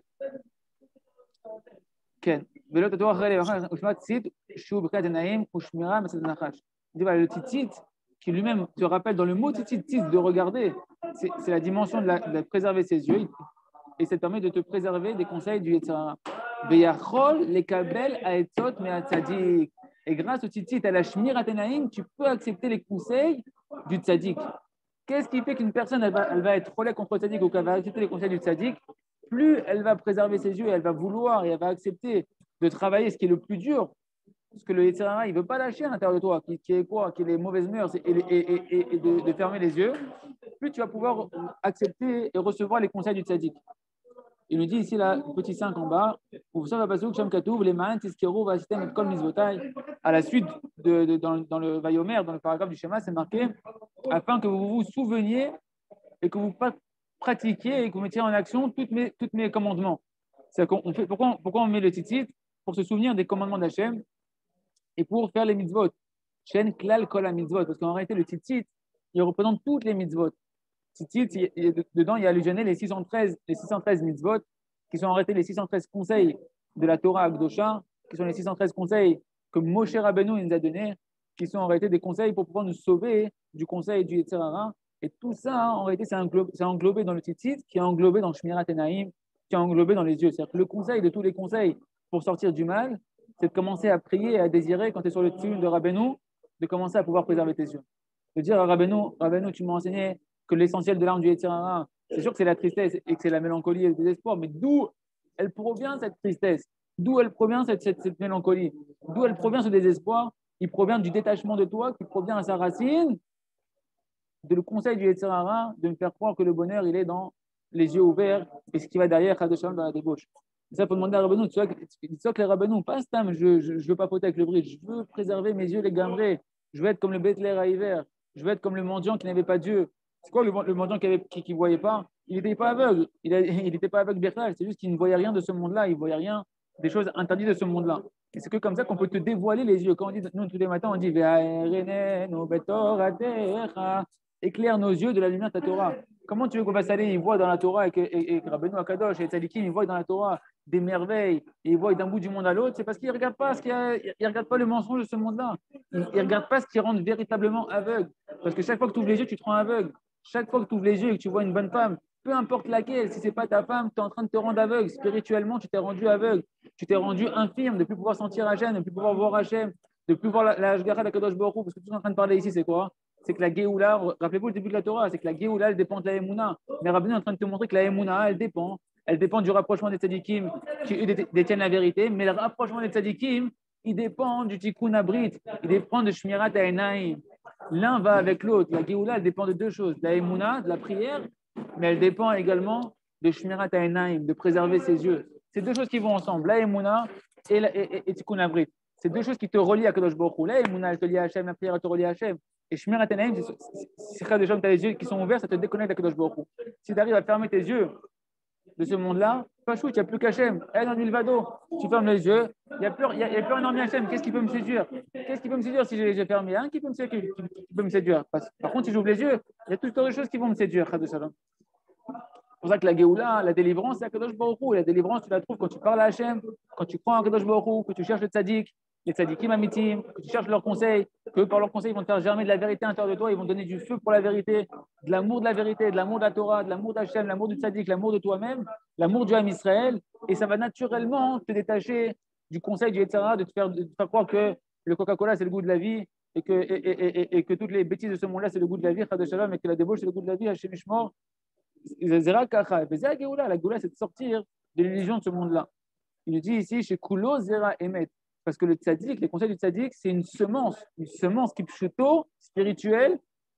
כן, ולא תטור אחרי לבחר ושמירת ציצית שהוא ברכת עיניים ושמירה מצד הנחש. Il dit, voilà, le tzitzit, qui lui-même te rappelle dans le mot tzitzit, tzit, de regarder, c'est c'est la dimension de, la, de préserver ses yeux et ça te permet de te préserver des conseils du Yetzer Hara. Veyachol lekabel haetzot me'atzadik. Et grâce au tzitzit, à la shmirat enaim, tu peux accepter les conseils du tzaddik. Qu'est-ce qui fait qu'une personne elle va, elle va être relais contre le tzaddik ou qu'elle va accepter les conseils du tzaddik? Plus elle va préserver ses yeux, elle va vouloir et elle va accepter de travailler ce qui est le plus dur, parce que le Yetzer Hara, il ne veut pas lâcher à l'intérieur de toi, qui, qui est quoi, qui est les mauvaises mœurs et, et, et, et- et de, de fermer les yeux, plus tu vas pouvoir accepter et recevoir les conseils du tzaddik. Il nous dit ici, là, petit cinq en bas, à la suite, de, de, dans, dans le Vayomer, dans le paragraphe du schéma, c'est marqué afin que vous vous souveniez et que vous pratiquiez et que vous mettiez en action tous mes, tous mes commandements. C'est qu'on fait, pourquoi, pourquoi on met le tzitzit? Pour se souvenir des commandements d'Hachem et pour faire les mitzvot. Shen klal kol mitzvot, parce qu'en réalité, le tzitzit, il représente toutes les mitzvot. Tzitzit, il y a- dedans, il y a allusionné les six cent treize, les six cent treize mitzvot, qui sont en réalité les six cent treize conseils de la Torah Akdosha, qui sont les six cent treize conseils que Moshe Rabbeinu il nous a donnés, qui sont en réalité des conseils pour pouvoir nous sauver du conseil du Yetzer Hara. Et tout ça, hein, en réalité, c'est englobé, c'est englobé dans le tzitzit, qui est englobé dans le Shmirat Enaim, qui est englobé dans les yeux. C'est-à-dire que le conseil de tous les conseils pour sortir du mal, c'est de commencer à prier et à désirer, quand tu es sur le tune de Rabbeinu, de commencer à pouvoir préserver tes yeux. De dire à Rabbeinu, Rabbeinu, tu m'as enseigné que l'essentiel de l'arme du Yetzer Hara, c'est sûr que c'est la tristesse et que c'est la mélancolie et le désespoir, mais d'où elle provient cette tristesse? D'où elle provient cette, cette, cette mélancolie? D'où elle provient ce désespoir? Il provient du détachement de toi, qui provient à sa racine de le conseil du Yetzer Hara de me faire croire que le bonheur, il est dans les yeux ouverts et ce qui va derrière, Chadasham, dans la débauche. Et ça, il faut demander à Rabbeinu, tu vois, tu vois que les Rabbeinu, pas Stam, je ne veux pas poter avec le bridge, je veux préserver mes yeux, les gambrés, je veux être comme le Bethléem à hiver, je veux être comme le mendiant qui n'avait pas Dieu. C'est quoi le, le mendiant qui ne qui, qui voyait pas? Il n'était pas aveugle, il n'était pas aveugle Bertal, c'est juste qu'il ne voyait rien de ce monde-là, il ne voyait rien des choses interdites de ce monde-là. Et c'est que comme ça qu'on peut te dévoiler les yeux. Quand on dit, nous, tous les matins, on dit éclaire nos yeux de la lumière de ta Torah. Comment tu veux qu'on va s'aller, il voit dans la Torah et que, et, et que Rabbeinu Akadosh et Tzadikim, ils voient dans la Torah des merveilles et ils voient d'un bout du monde à l'autre, c'est parce qu'ils ne regardent pas ce qu'il y a, ils regardent pas le mensonge de ce monde-là. Ils ne regardent pas ce qui rend véritablement aveugle. Parce que chaque fois que tu ouvres les yeux, tu te rends aveugle. Chaque fois que tu ouvres les yeux et que tu vois une bonne femme, peu importe laquelle, si ce n'est pas ta femme, tu es en train de te rendre aveugle. Spirituellement, tu t'es rendu aveugle. Tu t'es rendu infirme de ne plus pouvoir sentir Hachem, de ne plus pouvoir voir Hachem, de ne plus voir la, la Hashgacha d'Akadosh Baruch Hu. Parce que tout ce qu'on est en train de parler ici, c'est quoi? C'est que la Géoula, rappelez-vous le début de la Torah, c'est que la Géoula, elle dépend de la Emouna. Mais Rabbi est en train de te montrer que la Emouna, elle dépend. Elle dépend du rapprochement des tzadikim qui détiennent la vérité, mais le rapprochement des tzadikim, il dépend du tikkun abrit, il dépend de Shmirat Ha'enaim. L'un va avec l'autre. La Géoula, elle dépend de deux choses, de la Emouna, de la prière, mais elle dépend également de Shmirat Ha'enaim, de préserver ses yeux. C'est deux choses qui vont ensemble, la Emouna et, la, et, et, et tikkun abrit. C'est deux choses qui te relient à Kadosh Baruch Hu. La Emouna, elle te lie à Hachem, la prière, elle te relie à Hachem. Et Shmirat Ha'enaim, c'est quand des gens qui ont les yeux qui sont ouverts, ça te déconnecte à Kadosh Baruch Hu. Si tu arrives à fermer tes yeux de ce monde-là, pas chou, il n'y a plus qu'Hachem. Elle dans l'île Vado, tu fermes les yeux, il n'y a, a, a plus un hormis Hachem. Qu'est-ce qui peut me séduire? Qu'est-ce qui peut me séduire si j'ai les yeux fermés? Il y a un qui peut me séduire. Qui, qui peut me séduire. Par, par contre, si j'ouvre les yeux, il y a toutes sortes de choses qui vont me séduire. C'est pour ça que la Géoula, la délivrance, c'est à Kadosh Baruch Hu. La délivrance, tu la trouves quand tu parles à Hachem, quand tu crois en Kadosh Baruch Hu, que tu cherches le tzaddik, les tzaddikim amitim, que tu cherches leurs conseils, que par leurs conseils, ils vont te faire germer de la vérité à l'intérieur de toi, ils vont te donner du feu pour la vérité, de l'amour de la vérité, de l'amour de la Torah, de l'amour d'Hachem, l'amour du tzaddik, l'amour de toi-même, l'amour du Ham Israël, et ça va naturellement te détacher du conseil du Yetzer Hara, de te faire, de te faire croire que le Coca-Cola, c'est le goût de la vie, et que, et, et, et, et que toutes les bêtises de ce monde-là, c'est le goût de la vie, Chad Shalom, et que la débauche, c'est le goût de la vie, Hachem Ishmor. La Géoula, la Géoula, c'est de sortir de l'illusion de ce monde-là. Il nous dit ici, chez Kulo Zera Emet, parce que le tzaddik, les conseils du tzaddik, c'est une semence, une semence qui pshuto, spirituelle,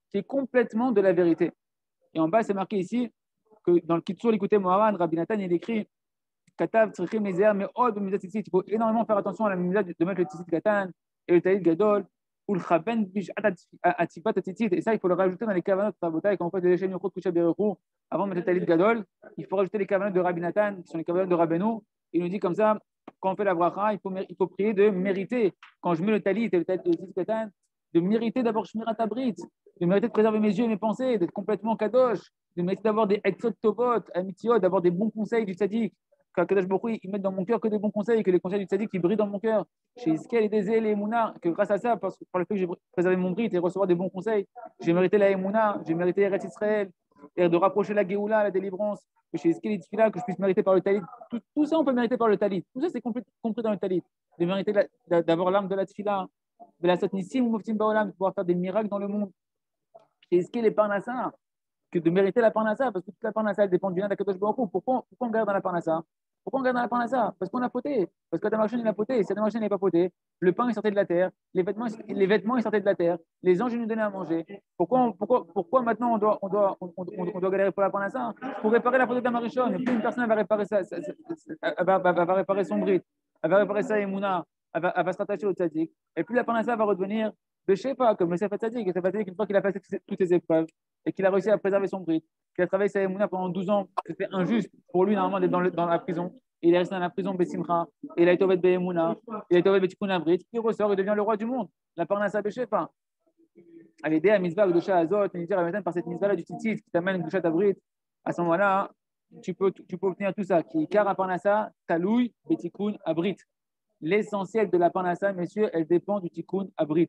qui est complètement de la vérité. Et en bas, c'est marqué ici que dans le Kitsur l'écouté Moharan, Rabbi Nathan, il écrit Katav, Tzrichim, Mezer, mais oh, de Mizat Tzitzit. Il faut énormément faire attention à la Mizat de mettre le Tzitzit Katan et le Talit Gadol, ou le Chaben, Atipat, Tzitzit. Et ça, il faut le rajouter dans les kavanot de Rabotai, quand on fait des échelles Yokot, Kusha, Berechou, avant de mettre le Talit Gadol. Il faut rajouter les kavanot de Rabbi Nathan, qui sont les kavanot de Rabbeinu. Il nous dit comme ça, quand on fait la bracha, il faut, il faut prier de mériter. Quand je mets le Talit et le Tzitzit Katan, de mériter d'abord Shmirat Abrit, de mériter de préserver mes yeux et mes pensées, d'être complètement kadosh, de mériter d'avoir des etzot tovot, amitiot, d'avoir des bons conseils du tzaddik. Quand Kadosh Baruch Hu, il met dans mon cœur que des bons conseils, que les conseils du tzaddik qui brillent dans mon cœur. Chez Iskel et Dezé, les Emouna, que grâce à ça, parce, par le fait que j'ai préservé mon brit et recevoir des bons conseils, j'ai mérité la Emouna, j'ai mérité Eretz Israël, et de rapprocher la Géoula, la délivrance, que chez Iskel et Tfila, que je puisse mériter par le Talit. Tout, tout ça, on peut mériter par le Talit. Tout ça, c'est compris, compris dans le Talit. De mériter la, d'avoir l'âme de la Tfila, de la Satnissim ou Moftim Baolam, de pouvoir faire des miracles dans le monde. Chez Iskel et Parnassa, que de mériter la Parnassa, parce que toute la Parnassa, elle dépend du bien d'Akadosh Baruch Hu. Pourquoi, pourquoi on garde dans la Parnassa? Pourquoi on garde dans la Parnassa? Parce qu'on a poté. Parce que la machine, il a poté. Si la machine n'est pas potée, le pain, il sortait de la terre. Les vêtements, les vêtements, ils sortaient de la terre. Les anges, ils nous donnaient à manger. Pourquoi, pourquoi, pourquoi maintenant, on doit, on, doit, on, on, on doit galérer pour la Parnassa? Pour réparer la faute de la marichonne. Plus une personne va réparer, ça, ça, ça, elle va, va, va réparer son brit. Elle va réparer sa émouna. Elle va, elle va se rattacher au tzaddik. Et puis la Parnassa va redevenir, je ne sais pas, comme le Sefer Tzaddik. Le Sefer Tzaddik, une fois qu'il a passé toutes ses épreuves et qu'il a réussi à préserver son brit, qu'il a travaillé sa émouna pendant douze ans, c'était injuste pour lui, normalement, d'être dans, le, dans la prison. Il est resté dans la prison Bessimcha, et il a été au Bet Be'emouna, il a été au Bet Betikun Avrit, il ressort et devient le roi du monde. La Parnassa Beshefa. À l'aider à Mitzvah de Azot, et dire par cette Mitzvah-là du Tzitzit qui t'amène Gdushat Avrit, à ce moment-là, tu peux, tu peux obtenir tout ça. Qui est Kara Parnassa, Taloui, Betikun Avrit. L'essentiel de la Parnassa, messieurs, elle dépend du Tikkun Avrit.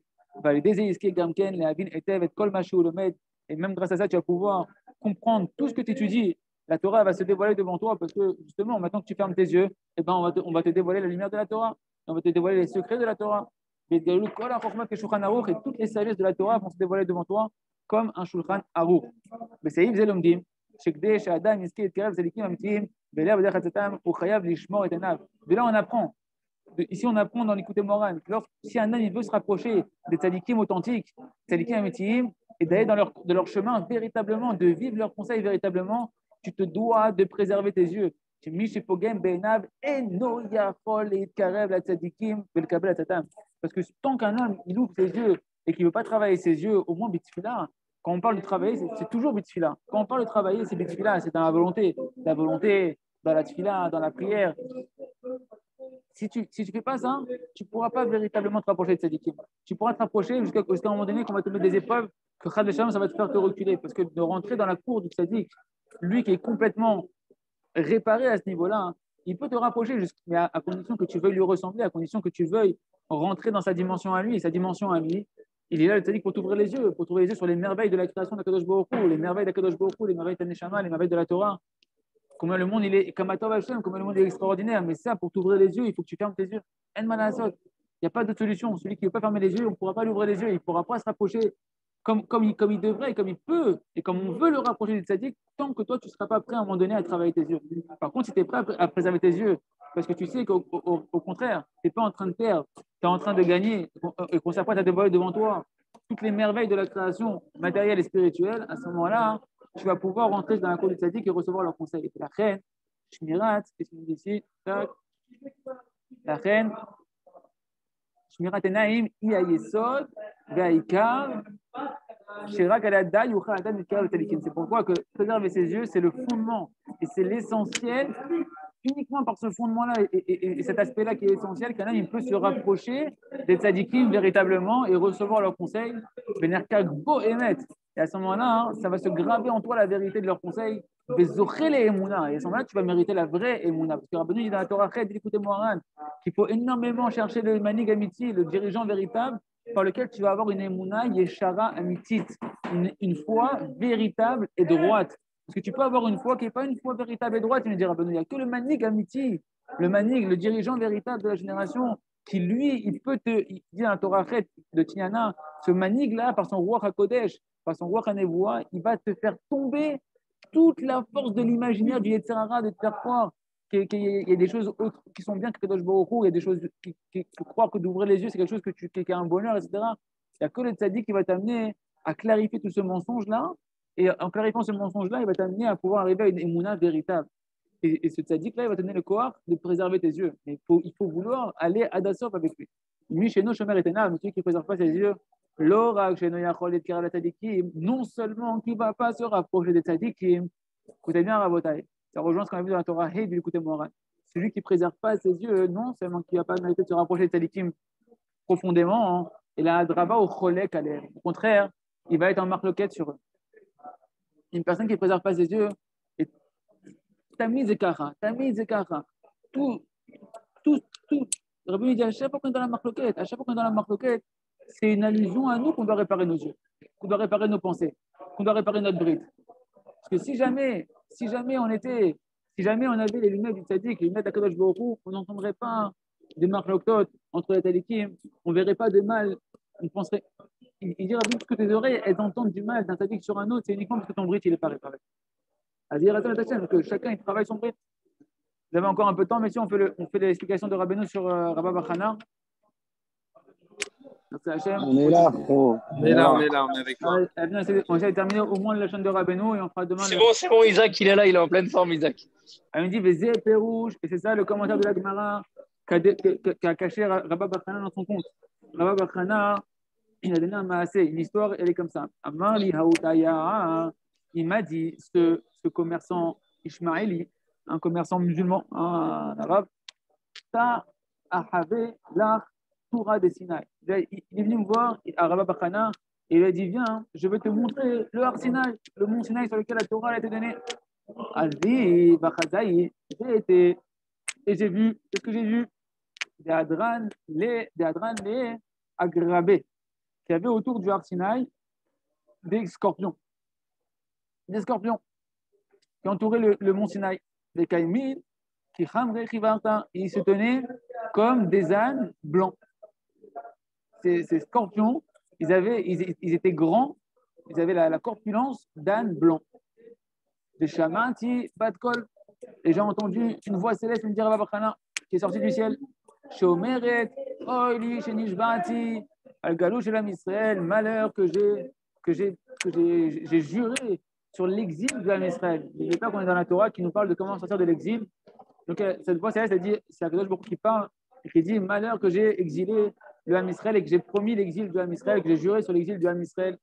Et même grâce à ça, tu vas pouvoir comprendre tout ce que tu étudies. La Torah va se dévoiler devant toi parce que justement, maintenant que tu fermes tes yeux, eh ben, on, va te, on va te dévoiler la lumière de la Torah. On va te dévoiler les secrets de la Torah. Et toutes les sagesses de la Torah vont se dévoiler devant toi comme un Shulchan Aruch. De là, on apprend. Ici, on apprend dans l'écoute morale. Si un homme il veut se rapprocher des tzadikim authentiques, tzadikim amitim, et d'aller dans leur, de leur chemin véritablement, de vivre leurs conseils véritablement, tu te dois de préserver tes yeux. Parce que tant qu'un homme il ouvre ses yeux et qu'il ne veut pas travailler ses yeux, au moins bitfila, quand on parle de travailler, c'est, c'est toujours bitfila. Quand on parle de travailler, c'est bitfila, c'est dans la volonté. La volonté, dans la tfila, dans la prière. Si tu ne si tu fais pas ça, tu ne pourras pas véritablement te rapprocher de tzadikim. Tu pourras te rapprocher jusqu'à, jusqu'à un moment donné qu'on va te mettre des épreuves, que Chad Shalom, ça va te faire te reculer. Parce que de rentrer dans la cour du tzadik, lui qui est complètement réparé à ce niveau-là, il peut te rapprocher, mais à, à condition que tu veuilles lui ressembler, à condition que tu veuilles rentrer dans sa dimension à lui. Et sa dimension à lui, il est là, le tzadik, pour t'ouvrir les yeux, pour t'ouvrir les yeux sur les merveilles de la création d'Akadosh Baruch Hu, les merveilles d'Akadosh Baruch Hu, les merveilles de Taneshama, les merveilles de la Torah. Comment le monde il est comme Atov Hashem, comment le monde est extraordinaire. Mais ça, pour t'ouvrir les yeux, il faut que tu fermes tes yeux. En manasot. Il n'y a pas d'autre solution. Celui qui ne veut pas fermer les yeux, on ne pourra pas lui ouvrir les yeux. Il ne pourra pas se rapprocher comme, comme, il, comme il devrait, comme il peut, et comme on veut le rapprocher du tzaddik, tant que toi, tu ne seras pas prêt à un moment donné à travailler tes yeux. Par contre, si tu es prêt à préserver tes yeux, parce que tu sais qu'au au, au contraire, tu n'es pas en train de perdre, tu es en train de gagner, et qu'on s'apprête à dévoiler devant toi toutes les merveilles de la création matérielle et spirituelle, à ce moment-là, tu vas pouvoir rentrer dans la cour du tzaddik et recevoir leurs conseils. Et la reine, Shmirat, qu'est-ce qu'on dit ici? La reine, Shmirat Enaim, Ia Yesod, Gaïkar, Shirak Alada, Yucha Adam, Mikar, Talikin. C'est pourquoi que préserver ses yeux, c'est le fondement et c'est l'essentiel. Uniquement par ce fondement-là et, et, et cet aspect-là qui est essentiel, qu'un homme il peut se rapprocher des tzadikim véritablement et recevoir leurs conseils. Et à ce moment-là, hein, ça va se graver en toi la vérité de leurs conseils. Et à ce moment-là, tu vas mériter la vraie émouna. Parce que Rabbeinu dit dans la Torah, écoutez-moi, qu'il faut énormément chercher le manig amiti, le dirigeant véritable, par lequel tu vas avoir une émouna yeshara amitit, une, une foi véritable et droite. Parce que tu peux avoir une foi qui n'est pas une foi véritable et droite, il me dira, il n'y a que le manig amiti, le manig, le dirigeant véritable de la génération, qui lui, il peut te, il dit dans la Torah de Tiana, ce manig-là, par son roi HaKodesh, par son roi Hanevoa, il va te faire tomber toute la force de l'imaginaire du Yetzer Hara, de te faire croire qu'il y a des choses autres qui sont bien que Kadosh Baruch Hu, il y a des choses qui, qui, qui croire que d'ouvrir les yeux, c'est quelque chose que tu, qui, qui a un bonheur, et cetera. Il n'y a que le tzaddik qui va t'amener à clarifier tout ce mensonge-là. Et en clarifiant ce mensonge-là, il va t'amener à pouvoir arriver à une émouna véritable. Et, et ce tzaddik-là, il va te donner le courage de préserver tes yeux. Mais il faut, il faut vouloir aller à Dassof avec lui. Lui, chez nous, Shomer Etenav, celui qui ne préserve pas ses yeux, non seulement qui ne va pas se rapprocher des tzaddikim, écoutez bien, Rabotai, ça rejoint ce qu'on a vu dans la Torah, Hey, écoutez Moran. Celui qui ne préserve pas ses yeux, non seulement qui ne va pas mériter de se rapprocher des tzaddikim profondément, hein, et la draba au cholek à l'air. Au contraire, il va être en marloquette sur eux. Une personne qui ne préserve pas ses yeux, Tamiz et Kara, Tamiz et Kara, tout, tout, tout. Le Rabbi dit à chaque fois qu'on est dans la marloquette, à chaque fois qu'on est dans la marloquette, c'est une allusion à nous qu'on doit réparer nos yeux, qu'on doit réparer nos pensées, qu'on doit réparer notre bride. Parce que si jamais, si jamais on était, si jamais on avait les lunettes du tzaddik, les lunettes d'Akadosh Baruch Hu, on n'entendrait pas de marloquettes entre les tzaddikim, on ne verrait pas de mal, on penserait. Il, il dit Rabbi que tes oreilles, elles entendent du mal d'un tzaddik sur un autre, c'est uniquement parce que ton bride, il n'est pas réparé. À dire à que chacun il travaille son bride. Vous avez encore un peu de temps, mais si on fait, le, on fait l'explication de Rabbeinu sur euh, Rabba Bachana. On est là, frérot. On est là, on est là, on est avec toi. On essaie de terminer au moins la chaîne de Rabbeinu et on fera demain. C'est le... bon, c'est bon, Isaac, il est là, il est en pleine forme, Isaac. Elle me dit, Vézé Pérouge, et c'est ça le commentaire de la Gemara qu'a caché Rabba Bachana dans son compte. Rabba Bachana, il a donné un maasé, une histoire, elle est comme ça. Amar li hautaya, il m'a dit, ce, ce commerçant Ishmaéli, un commerçant musulman, un arabe, ta ahavé la Torah des Sinaï. Il est venu me voir à Rabba Bachana et il a dit, viens, je vais te montrer le Har Sinaï, le mont Sinaï sur lequel la Torah a été donnée. Alvi, Bachazaï, j'ai été et j'ai vu, qu'est-ce que j'ai vu? Des hadran, les, des hadran, les agrabés, qui avaient autour du Har Sinaï des scorpions. Des scorpions qui entouraient le, le mont Sinaï. Des caïmines qui ils se tenaient comme des ânes blancs. Ces, ces scorpions, ils, avaient, ils, ils étaient grands, ils avaient la, la corpulence d'ânes blancs. Des chamanti, batkol. Et j'ai entendu une voix céleste me dire Rabba Bachana, qui est sortie du ciel. Shomeret, oili, shenishbati, al-galou shelam Israël, malheur que j'ai, que j'ai, que j'ai, j'ai juré sur l'exil de l'âme Israël. N'oubliez pas qu'on est dans la Torah qui nous parle de comment sortir de l'exil. Donc, cette voix céleste, elle dit, c'est Akadosh Baruch Hu qui parle et qui dit malheur que j'ai exilé le Ham Israël et que j'ai promis l'exil du Ham Israël, que j'ai juré sur l'exil du Ham Israël.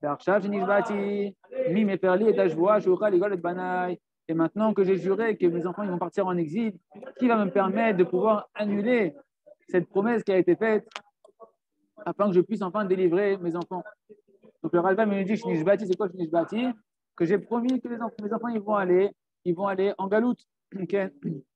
Et maintenant que j'ai juré que mes enfants ils vont partir en exil, qui va me permettre de pouvoir annuler cette promesse qui a été faite afin que je puisse enfin délivrer mes enfants. Donc le Ralbam me dit Shnishbati, c'est quoi Shnishbati? Que j'ai promis que les enfants, mes enfants ils vont aller, ils vont aller en galoute. Il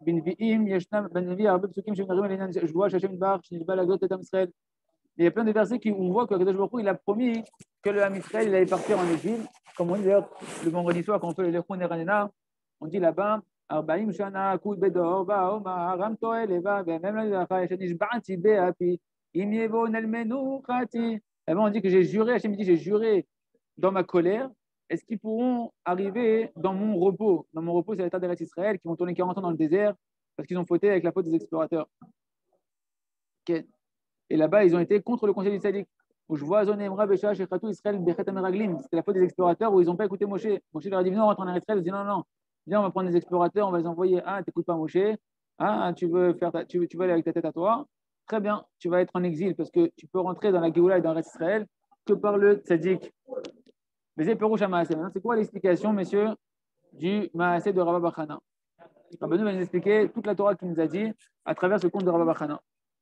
y a plein de versets qui, où on voit que Akadosh Baruch Hu, il a promis que le Ham Israël il allait partir en exil. Comme on dit d'ailleurs le vendredi soir quand on fait le Lechon Neranena, on dit là-bas Arbaim Shana Kud Bedor Baoma Ram Toel Eva Même là Shnishbati Beapi Im Yevo Nelmenu Khati. Là-bas on dit que j'ai juré, Hachem dit j'ai juré dans ma colère. Est-ce qu'ils pourront arriver dans mon repos? Dans mon repos, c'est l'état d'Eretz Israël, qui vont tourner quarante ans dans le désert parce qu'ils ont fauté avec la faute des explorateurs. Okay. Et là-bas, ils ont été contre le conseil du Tzaddik. Où je vois Zonemra, Bécha, Shechatou, Israël, Bechet Ameraglim. C'était la faute des explorateurs où ils n'ont pas écouté Moshe. Moshe leur a dit non, on rentre en Eretz Israël. Ils ont dit non, non, viens, on va prendre des explorateurs, on va les envoyer. Ah, tu n'écoutes pas Moshe. Ah, tu veux, faire ta... tu, veux, tu veux aller avec ta tête à toi. Très bien, tu vas être en exil parce que tu peux rentrer dans la Géoula et dans Eretz Israël que par le Tzaddik. C'est quoi l'explication, messieurs, du Maasé de Rabba Bachana? Rabbeinu va nous expliquer toute la Torah qu'il nous a dit à travers ce conte de Rabba Bachana.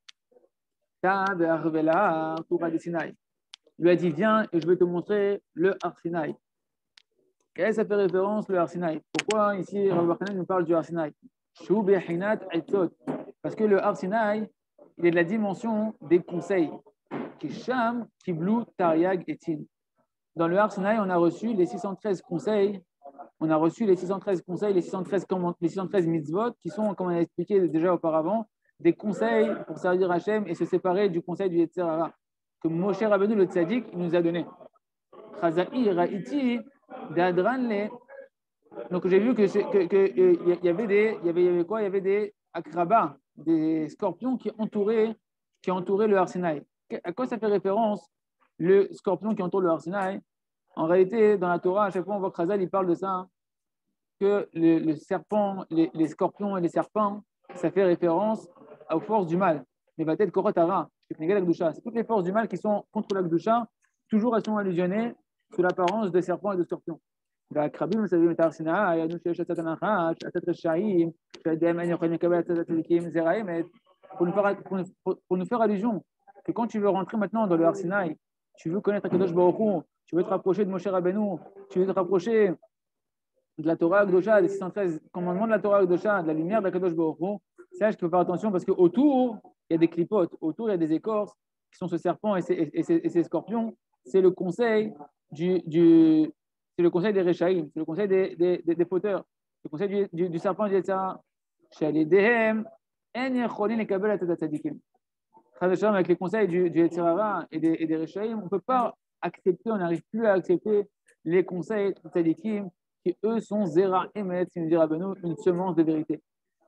Il lui a dit, viens et je vais te montrer le Har Sinaï. Quelle est ça fait référence, le Har Sinaï? Pourquoi ici Rabba Bachana nous parle du Har Sinaï? Parce que le Har Sinaï, il est de la dimension des conseils. Kisham, Kiblu, Tariag et Tin. Dans le Har Sinaï, on a reçu les six cent treize conseils, on a reçu les six cent treize conseils, les six cent treize, les six cent treize mitzvot, qui sont, comme on a expliqué déjà auparavant, des conseils pour servir Hachem et se séparer du conseil du Yetzer Hara, que Moshe Rabbeinu, le Tzaddik, il nous a donné. Donc j'ai vu que, que, que, que y avait des, il y avait, il y avait quoi? Il y avait des akrabas, des scorpions qui entouraient, qui entouraient le Har Sinaï. À quoi ça fait référence? Le scorpion qui entoure le Har Sinaï, En réalité, dans la Torah, à chaque fois, on voit que Chazal, il parle de ça, hein, que le, le serpent, les, les scorpions et les serpents, ça fait référence aux forces du mal. Les batailles de Korotara, c'est toutes les forces du mal qui sont contre la Gdusha, toujours elles sont allusionnées sous l'apparence de serpents et de scorpions. Pour nous faire, pour, pour, pour nous faire allusion que quand tu veux rentrer maintenant dans le Har Sinaï, tu veux connaître Akadosh Baruch Hu, tu veux te rapprocher de Moshe Rabbeinu, tu veux te rapprocher de la Torah Akdosha, des six cent treize commandements de la Torah Akdosha, de la lumière d'Akadosh Baruch Hu, sache qu'il faut faire attention parce qu'autour, il y a des clipotes, autour, il y a des écorces qui sont ce serpent et ces, et ces, et ces scorpions. C'est le conseil du, du c'est le conseil des Rechaïm, c'est le conseil des, des, des, des fauteurs, le conseil du, du, du serpent du Yetzara. Shalidehem, en yecholin lekabel atat tzadikim. Avec les conseils du, du Yetzirara et des, et des Rechaïm, on ne peut pas accepter, on n'arrive plus à accepter les conseils des tzadikim qui eux sont zera emet, si nous dit Rabbeinu, une semence de vérité.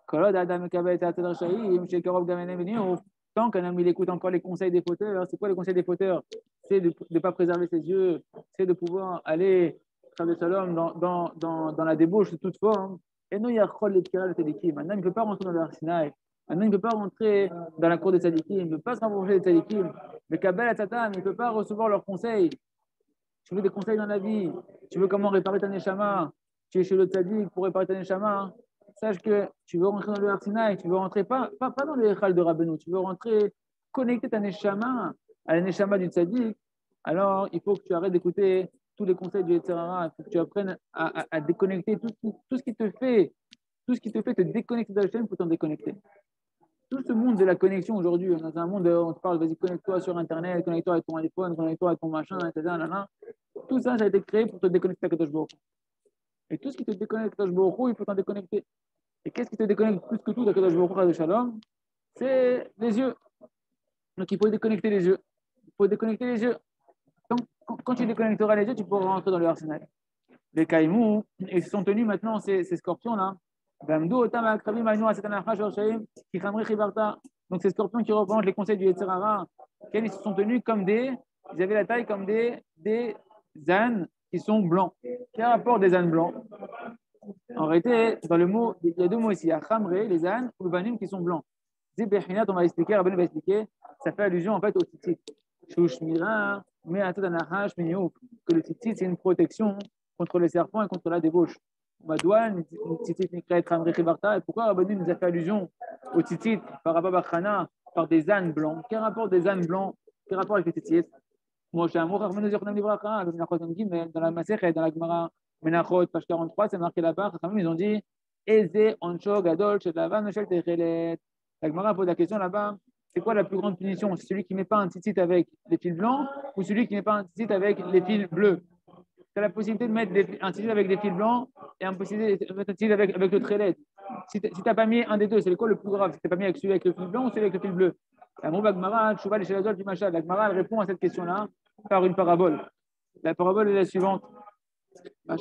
Tant qu'un homme il écoute encore les conseils des fauteurs, c'est quoi les conseils des fauteurs? C'est de ne pas préserver ses yeux, c'est de pouvoir aller dans, dans, dans, dans la débauche de toute forme. Et nous, il y a les tirades de tzadikim. Maintenant, il ne peut pas rentrer dans le Har Sinaï. Maintenant, il ne peut pas rentrer dans la cour des tzadikim. Il ne peut pas se rapprocher des tzadikim. Le Kabbalah et Tzatam, il ne peut pas recevoir leurs conseils. Tu veux des conseils dans la vie, tu veux comment réparer ta neshama, tu es chez le tzadik pour réparer ta neshama, sache que tu veux rentrer dans le Har Sinaï, tu veux rentrer pas, pas, pas dans le Echal de Rabbeinu, tu veux rentrer, connecter ta neshama à la neshama du tzadik, alors il faut que tu arrêtes d'écouter tous les conseils du Yetzirara, il faut que tu apprennes à, à, à déconnecter tout, tout, tout ce qui te fait, tout ce qui te fait te déconnecter d'Hachem, il faut t'en déconnecter. Tout ce monde de la connexion aujourd'hui, on est dans un monde où on te parle, vas-y, connecte-toi sur Internet, connecte-toi avec ton iPhone, connecte-toi avec ton machin, et cetera. Là, là. Tout ça, ça a été créé pour te déconnecter à Kadosh Baruch Hu. Et tout ce qui te déconnecte à Kadosh Baruch Hu, il faut t'en déconnecter. Et qu'est-ce qui te déconnecte plus que tout à Kadosh Baruch Hu, de Shalom? C'est les yeux. Donc il faut déconnecter les yeux. Il faut déconnecter les yeux. Donc, quand tu déconnecteras les yeux, tu pourras rentrer dans le Har Sinaï. Les Kaimou, ils se sont tenus maintenant, ces, ces scorpions-là. Donc ces scorpions qui représentent les conseils du Yetzirara, ils se sont tenus comme des, ils avaient la taille comme des, des ânes qui sont blancs. Quel rapport des ânes blancs? En réalité, dans le mot, il y a deux mots ici, il y a Khamre, les ânes, ou Banim qui sont blancs. Zibechinat, on va expliquer, Rabbeinu va expliquer, ça fait allusion en fait au tzitzit. Shushmira, mais à que le tzitzit c'est une protection contre les serpents et contre la débauche. Et pourquoi Rabbeinu nous a fait allusion au tzitzit par Rabba Bachana, par des ânes blancs? Quel rapport des ânes blancs? Quel rapport avec les tzitzit? Moi, j'ai un mot, dans la Masechet, dans la Gemara Menachot, page quarante-trois, c'est marqué là-bas, ils ont dit Eze Oncho Gadol Shelavan Shel Techelet. La Gemara pose la question là-bas, c'est quoi la plus grande punition? C'est celui qui ne met pas un tzitzit avec les fils blancs ou celui qui ne met pas un tzitzit avec les fils bleus? Tu as la possibilité de mettre des, un tzitzit avec des fils blancs et une possibilité de mettre un tzitzit avec, avec le tchelet. Si tu n'as pas mis un des deux, c'est quoi le plus grave? Si tu n'as pas mis avec celui avec le fil blanc ou celui avec le fil bleu? La Gemara, Tshuva les Shelazol du Machal. La Gemara répond à cette question-là par une parabole. La parabole est la suivante. Ça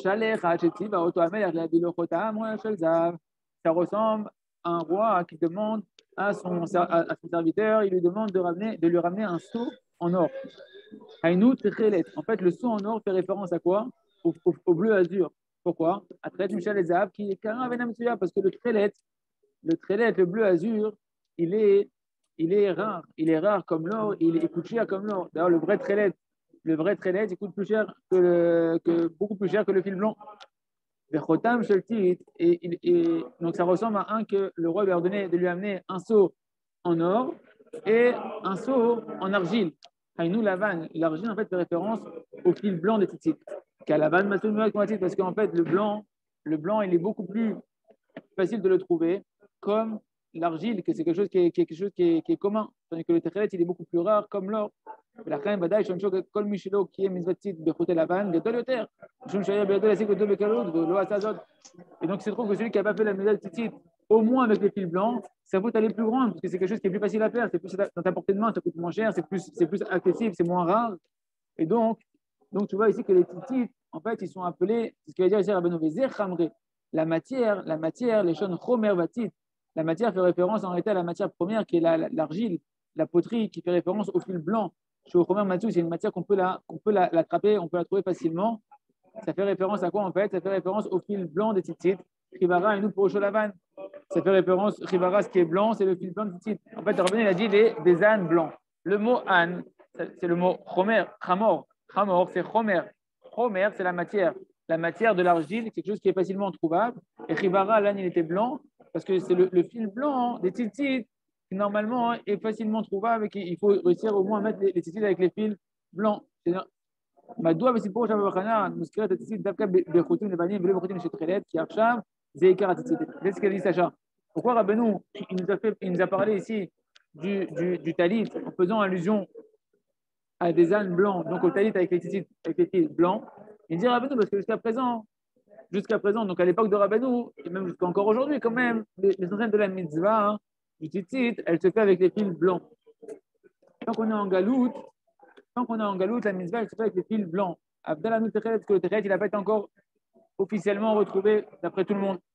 ressemble à un roi qui demande à son, à son serviteur, il lui demande de, ramener, de lui ramener un seau en or. En fait, le seau en or fait référence à quoi? Au, au, au bleu azur. Pourquoi? À Tret Michel et Zahav, qui est carrément Venamsuya, parce que le trelet, le trelet, le bleu azur, il est, il est rare. Il est rare comme l'or, il, il coûte cher comme l'or. D'ailleurs, le vrai trelet, le vrai trelet, il coûte plus cher que, le, que beaucoup plus cher que le fil blanc. Et, et, et donc, ça ressemble à un que le roi lui a ordonné de lui amener un seau en or et un seau en argile. Haïnou Lavan, l'argile en fait fait référence au fil blanc des tzitzit. Kalavan parce qu'en fait le blanc, le blanc il est beaucoup plus facile de le trouver, comme l'argile, que c'est quelque chose qui est, qui est quelque chose qui est, qui est commun, tandis que le techelet il est beaucoup plus rare, comme l'or. La reine Badaï Shoncho Kol Mishelo qui est Mizvatit Bechoté Lavan, Gadol Yoter, Shonchaya Beadol Asik Odo Bekalod, Lo Asazot. Et donc il se trouve que celui qui n'a pas fait la médaille tzitzit, au moins avec les fils blancs, ça vaut aller plus grande, parce que c'est quelque chose qui est plus facile à faire, c'est plus dans ta portée de main, ça coûte moins cher, c'est plus, c'est plus accessible, c'est moins rare. Et donc, donc tu vois ici que les tzitzit, en fait, ils sont appelés, c'est ce qu'il va dire ici Rabbeinu Vezer Chamre, la matière, la matière, les shon Chomer Vatit, la matière fait référence en réalité à la matière première qui est la, la, l'argile, la poterie, qui fait référence au fil blanc. Chez Ochomer Matsu, c'est une matière qu'on peut la, qu'on peut la, l'attraper, on peut la trouver facilement. Ça fait référence à quoi en fait? Ça fait référence au fil blanc des tzitzit. Rivara et nous pour Osholavan. Ça fait référence, Rivara, ce qui est blanc, c'est le fil blanc des tzitzit. En fait, Rabbeinu, il a dit des, des ânes blancs. Le mot âne, c'est le mot chomer, chamor. Chamor, c'est chomer. Chomer, c'est la matière. La matière de l'argile, quelque chose qui est facilement trouvable. Et Rivara, l'âne, il était blanc, parce que c'est le, le fil blanc des tzitzit qui normalement est facilement trouvable et qu'il faut réussir au moins à mettre les, les tzitzit avec les fils blancs. מדוע בסיפור של רבי חנן מוזכרת הציצית דווקא בחוטים לבנים ולא בחוטים של תכלת, כי עכשיו זה עיקר הציצית. C'est ce qu'elle dit Sacha. Pourquoi Rabbeinu, il nous a fait, il nous a parlé ici du, du, du talit en faisant allusion à des ânes blancs, donc au talit avec les tzitzit, avec les fils blancs. Il dit Rabbeinu parce que jusqu'à présent, jusqu'à présent, donc à l'époque de Rabbeinu, et même jusqu'à encore aujourd'hui quand même, les, les enseignes de la mitzvah, hein, du tzitzit, elle se fait avec les fils blancs. Tant qu'on est en galoute, Tant qu'on est en galoute, la mitzvah, elle se fait avec les fils blancs. Abdallah nous Techet, parce que le Techet, il n'a pas été encore officiellement retrouvé d'après tout le monde.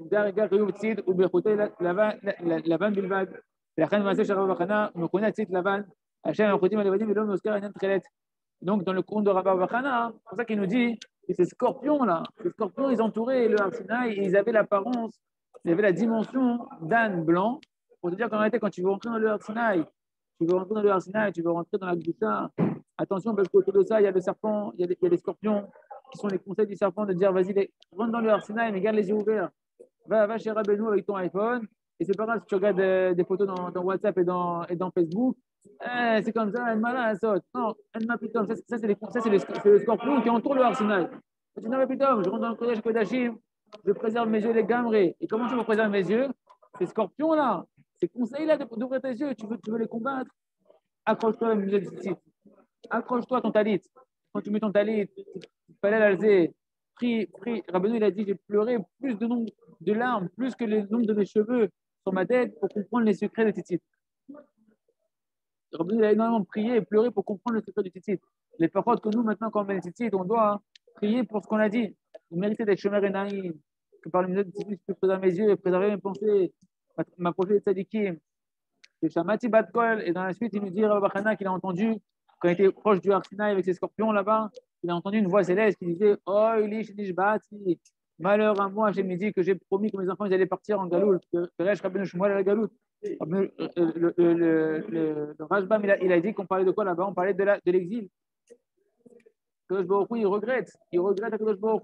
Donc, dans le conte de Rabbi Bachana, c'est pour ça qu'il nous dit que ces scorpions-là, ces scorpions, ils entouraient le Har Sinaï et ils avaient l'apparence, ils avaient la dimension d'âne blanc. Pour te dire qu'en réalité, quand tu veux rentrer dans le Har Sinaï, tu veux rentrer dans le Har Sinaï, tu veux rentrer dans la Gdusha, attention parce qu'autour de ça, il y a le serpent, il y a des, il y a des scorpions qui sont les conseils du serpent de dire vas-y, rentre dans le Har Sinaï, mais garde les yeux ouverts. Va, va chez Rabbeinu avec ton iPhone. Et c'est pas grave si tu regardes euh, des photos dans, dans WhatsApp et dans, et dans Facebook. Eh, c'est comme ça, elle m'a là, elle saute. Non, elle m'a putain. Ça, ça c'est les, ça, c'est les, c'est les scorpions qui entourent le Har Sinaï. Tu dis non, mais putain, je rentre dans le Kodesh Kodashim, je préserve mes yeux, les gamrés. Et comment tu veux préserver mes yeux? Ces scorpions-là, ces conseils-là d'ouvrir tes yeux, tu veux, tu veux les combattre? Accroche-toi à la musée du site. Accroche-toi à ton talit. Quand tu mets ton talit, il fallait l'alzer. Prie, prie. Rabbeinu, il a dit j'ai pleuré plus de nombre de larmes, plus que le nombre de mes cheveux sur ma tête pour comprendre les secrets des tzitzit. Rabbeinu, il a énormément prié et pleuré pour comprendre le secret du tzitzit. Les paroles que nous, maintenant, quand on met les tzitzit, on doit prier pour ce qu'on a dit. Vous méritez d'être shomer et naïm, que par le milieu du tzitzit, je peux préserver mes yeux et préserver mes pensées, m'approcher des tzadikim. Et Shamati Batkol, et dans la suite, il nous dit Rabbi Bachana qu'il a entendu, quand il était proche du Har Sinaï avec ses scorpions là-bas, il a entendu une voix céleste qui disait oh, Ilish Nishbati, malheur à moi, j'ai dit que j'ai promis que mes enfants ils allaient partir en galoute, que Feresh Rabbeinu Shmuel à la galoute. Le, le, le, le, le Rashbam, il a, il a dit qu'on parlait de quoi là-bas? On parlait de, la, de l'exil. Kadosh Baruch Hu, il regrette, il regrette à Kadosh Baruch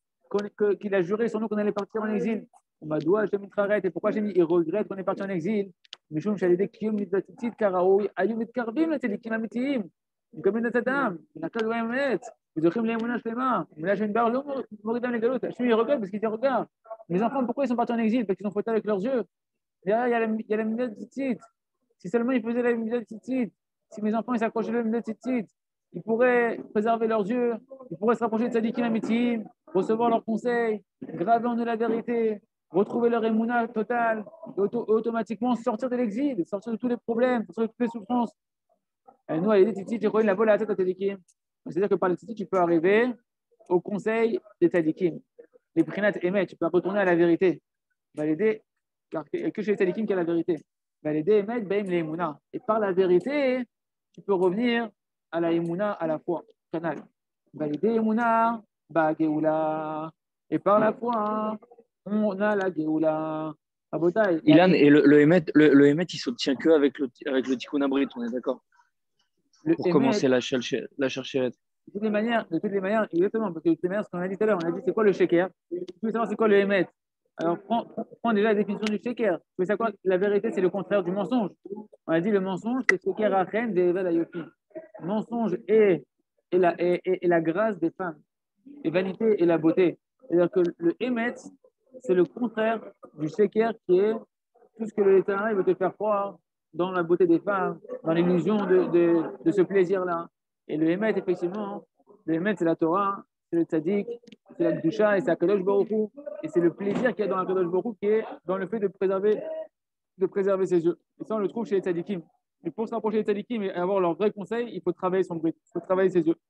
Hu qu'il a juré sur nous qu'on allait partir en exil. On m'a dit, je m'y et pourquoi j'ai mis, il regrette qu'on est parti en exil? Mishum Shalidé Kiyum Mitzvatitit Karaoui, Ayum Mitkarvim, la Tzedikim Amitim, comme une Tadam, une Akad Wayamet, vous offrez les mounages les mains, mais là j'ai une barre, Moridam les galoutes. Je suis, il regrette parce qu'il dit, regarde, mes enfants, pourquoi ils sont partis en exil? Parce qu'ils ont fauté avec leurs yeux. Il y a la, il y a la minute tzitzit. Si seulement ils faisaient la minute tzitzit, si mes enfants ils s'accrochaient à la minute tzitzit, ils pourraient préserver leurs yeux, ils pourraient se rapprocher de Tzadikim Amitim, recevoir leurs conseils, graver en eux la vérité, retrouver leur émouna totale, et auto automatiquement sortir de l'exil, sortir de tous les problèmes, sortir de toutes les souffrances. Et nous, à l'idée tzitzit, tu connais la voie à la tête à Tzadikim. C'est-à-dire que par les tzitzit, tu peux arriver au conseil des Tzadikim. Les prinat émet, tu peux retourner à la vérité. Valider, car que chez les Tzadikim qu'il y a la vérité. Valider émet, baim les émouna. Et par la vérité, tu peux revenir à la émouna, à la foi. Canal. Valider émouna, ba geoula. Et par la foi, on a la geoula. Ilan, et le, le Hémet, le, le Hémet, il s'obtient que avec le, avec le Tikkun Abrit, on est d'accord? Pour Hémet, commencer la chercher. De toutes les manières, de toutes les manières, exactement, parce que de toutes les manières, ce qu'on a dit tout à l'heure, on a dit c'est quoi le sheker? Tu veux savoir c'est quoi le Hémet? Alors prends, prends déjà la définition du sheker. Tu veux savoir quoi? La vérité, c'est le contraire du mensonge. On a dit le mensonge, c'est sheker achen ve'eved hayofi. Mensonge et, et, la, et, et, et la grâce des femmes, et vanité et la beauté. C'est-à-dire que le Hémet, c'est le contraire du sheker qui est tout ce que l'Éternel veut te faire croire dans la beauté des femmes, dans l'illusion de, de, de ce plaisir-là. Et le Hémet, effectivement, le Hémet, c'est la Torah, c'est le Tzadik, c'est la Gdusha et c'est la Kadosh Baruch Hu. Et c'est le plaisir qu'il y a dans la Kadosh Baruch Hu qui est dans le fait de préserver, de préserver ses yeux. Et ça, on le trouve chez les Tzadikim. Et pour se rapprocher des Tzadikim et avoir leurs vrais conseils, il faut travailler son bruit, il faut travailler ses yeux.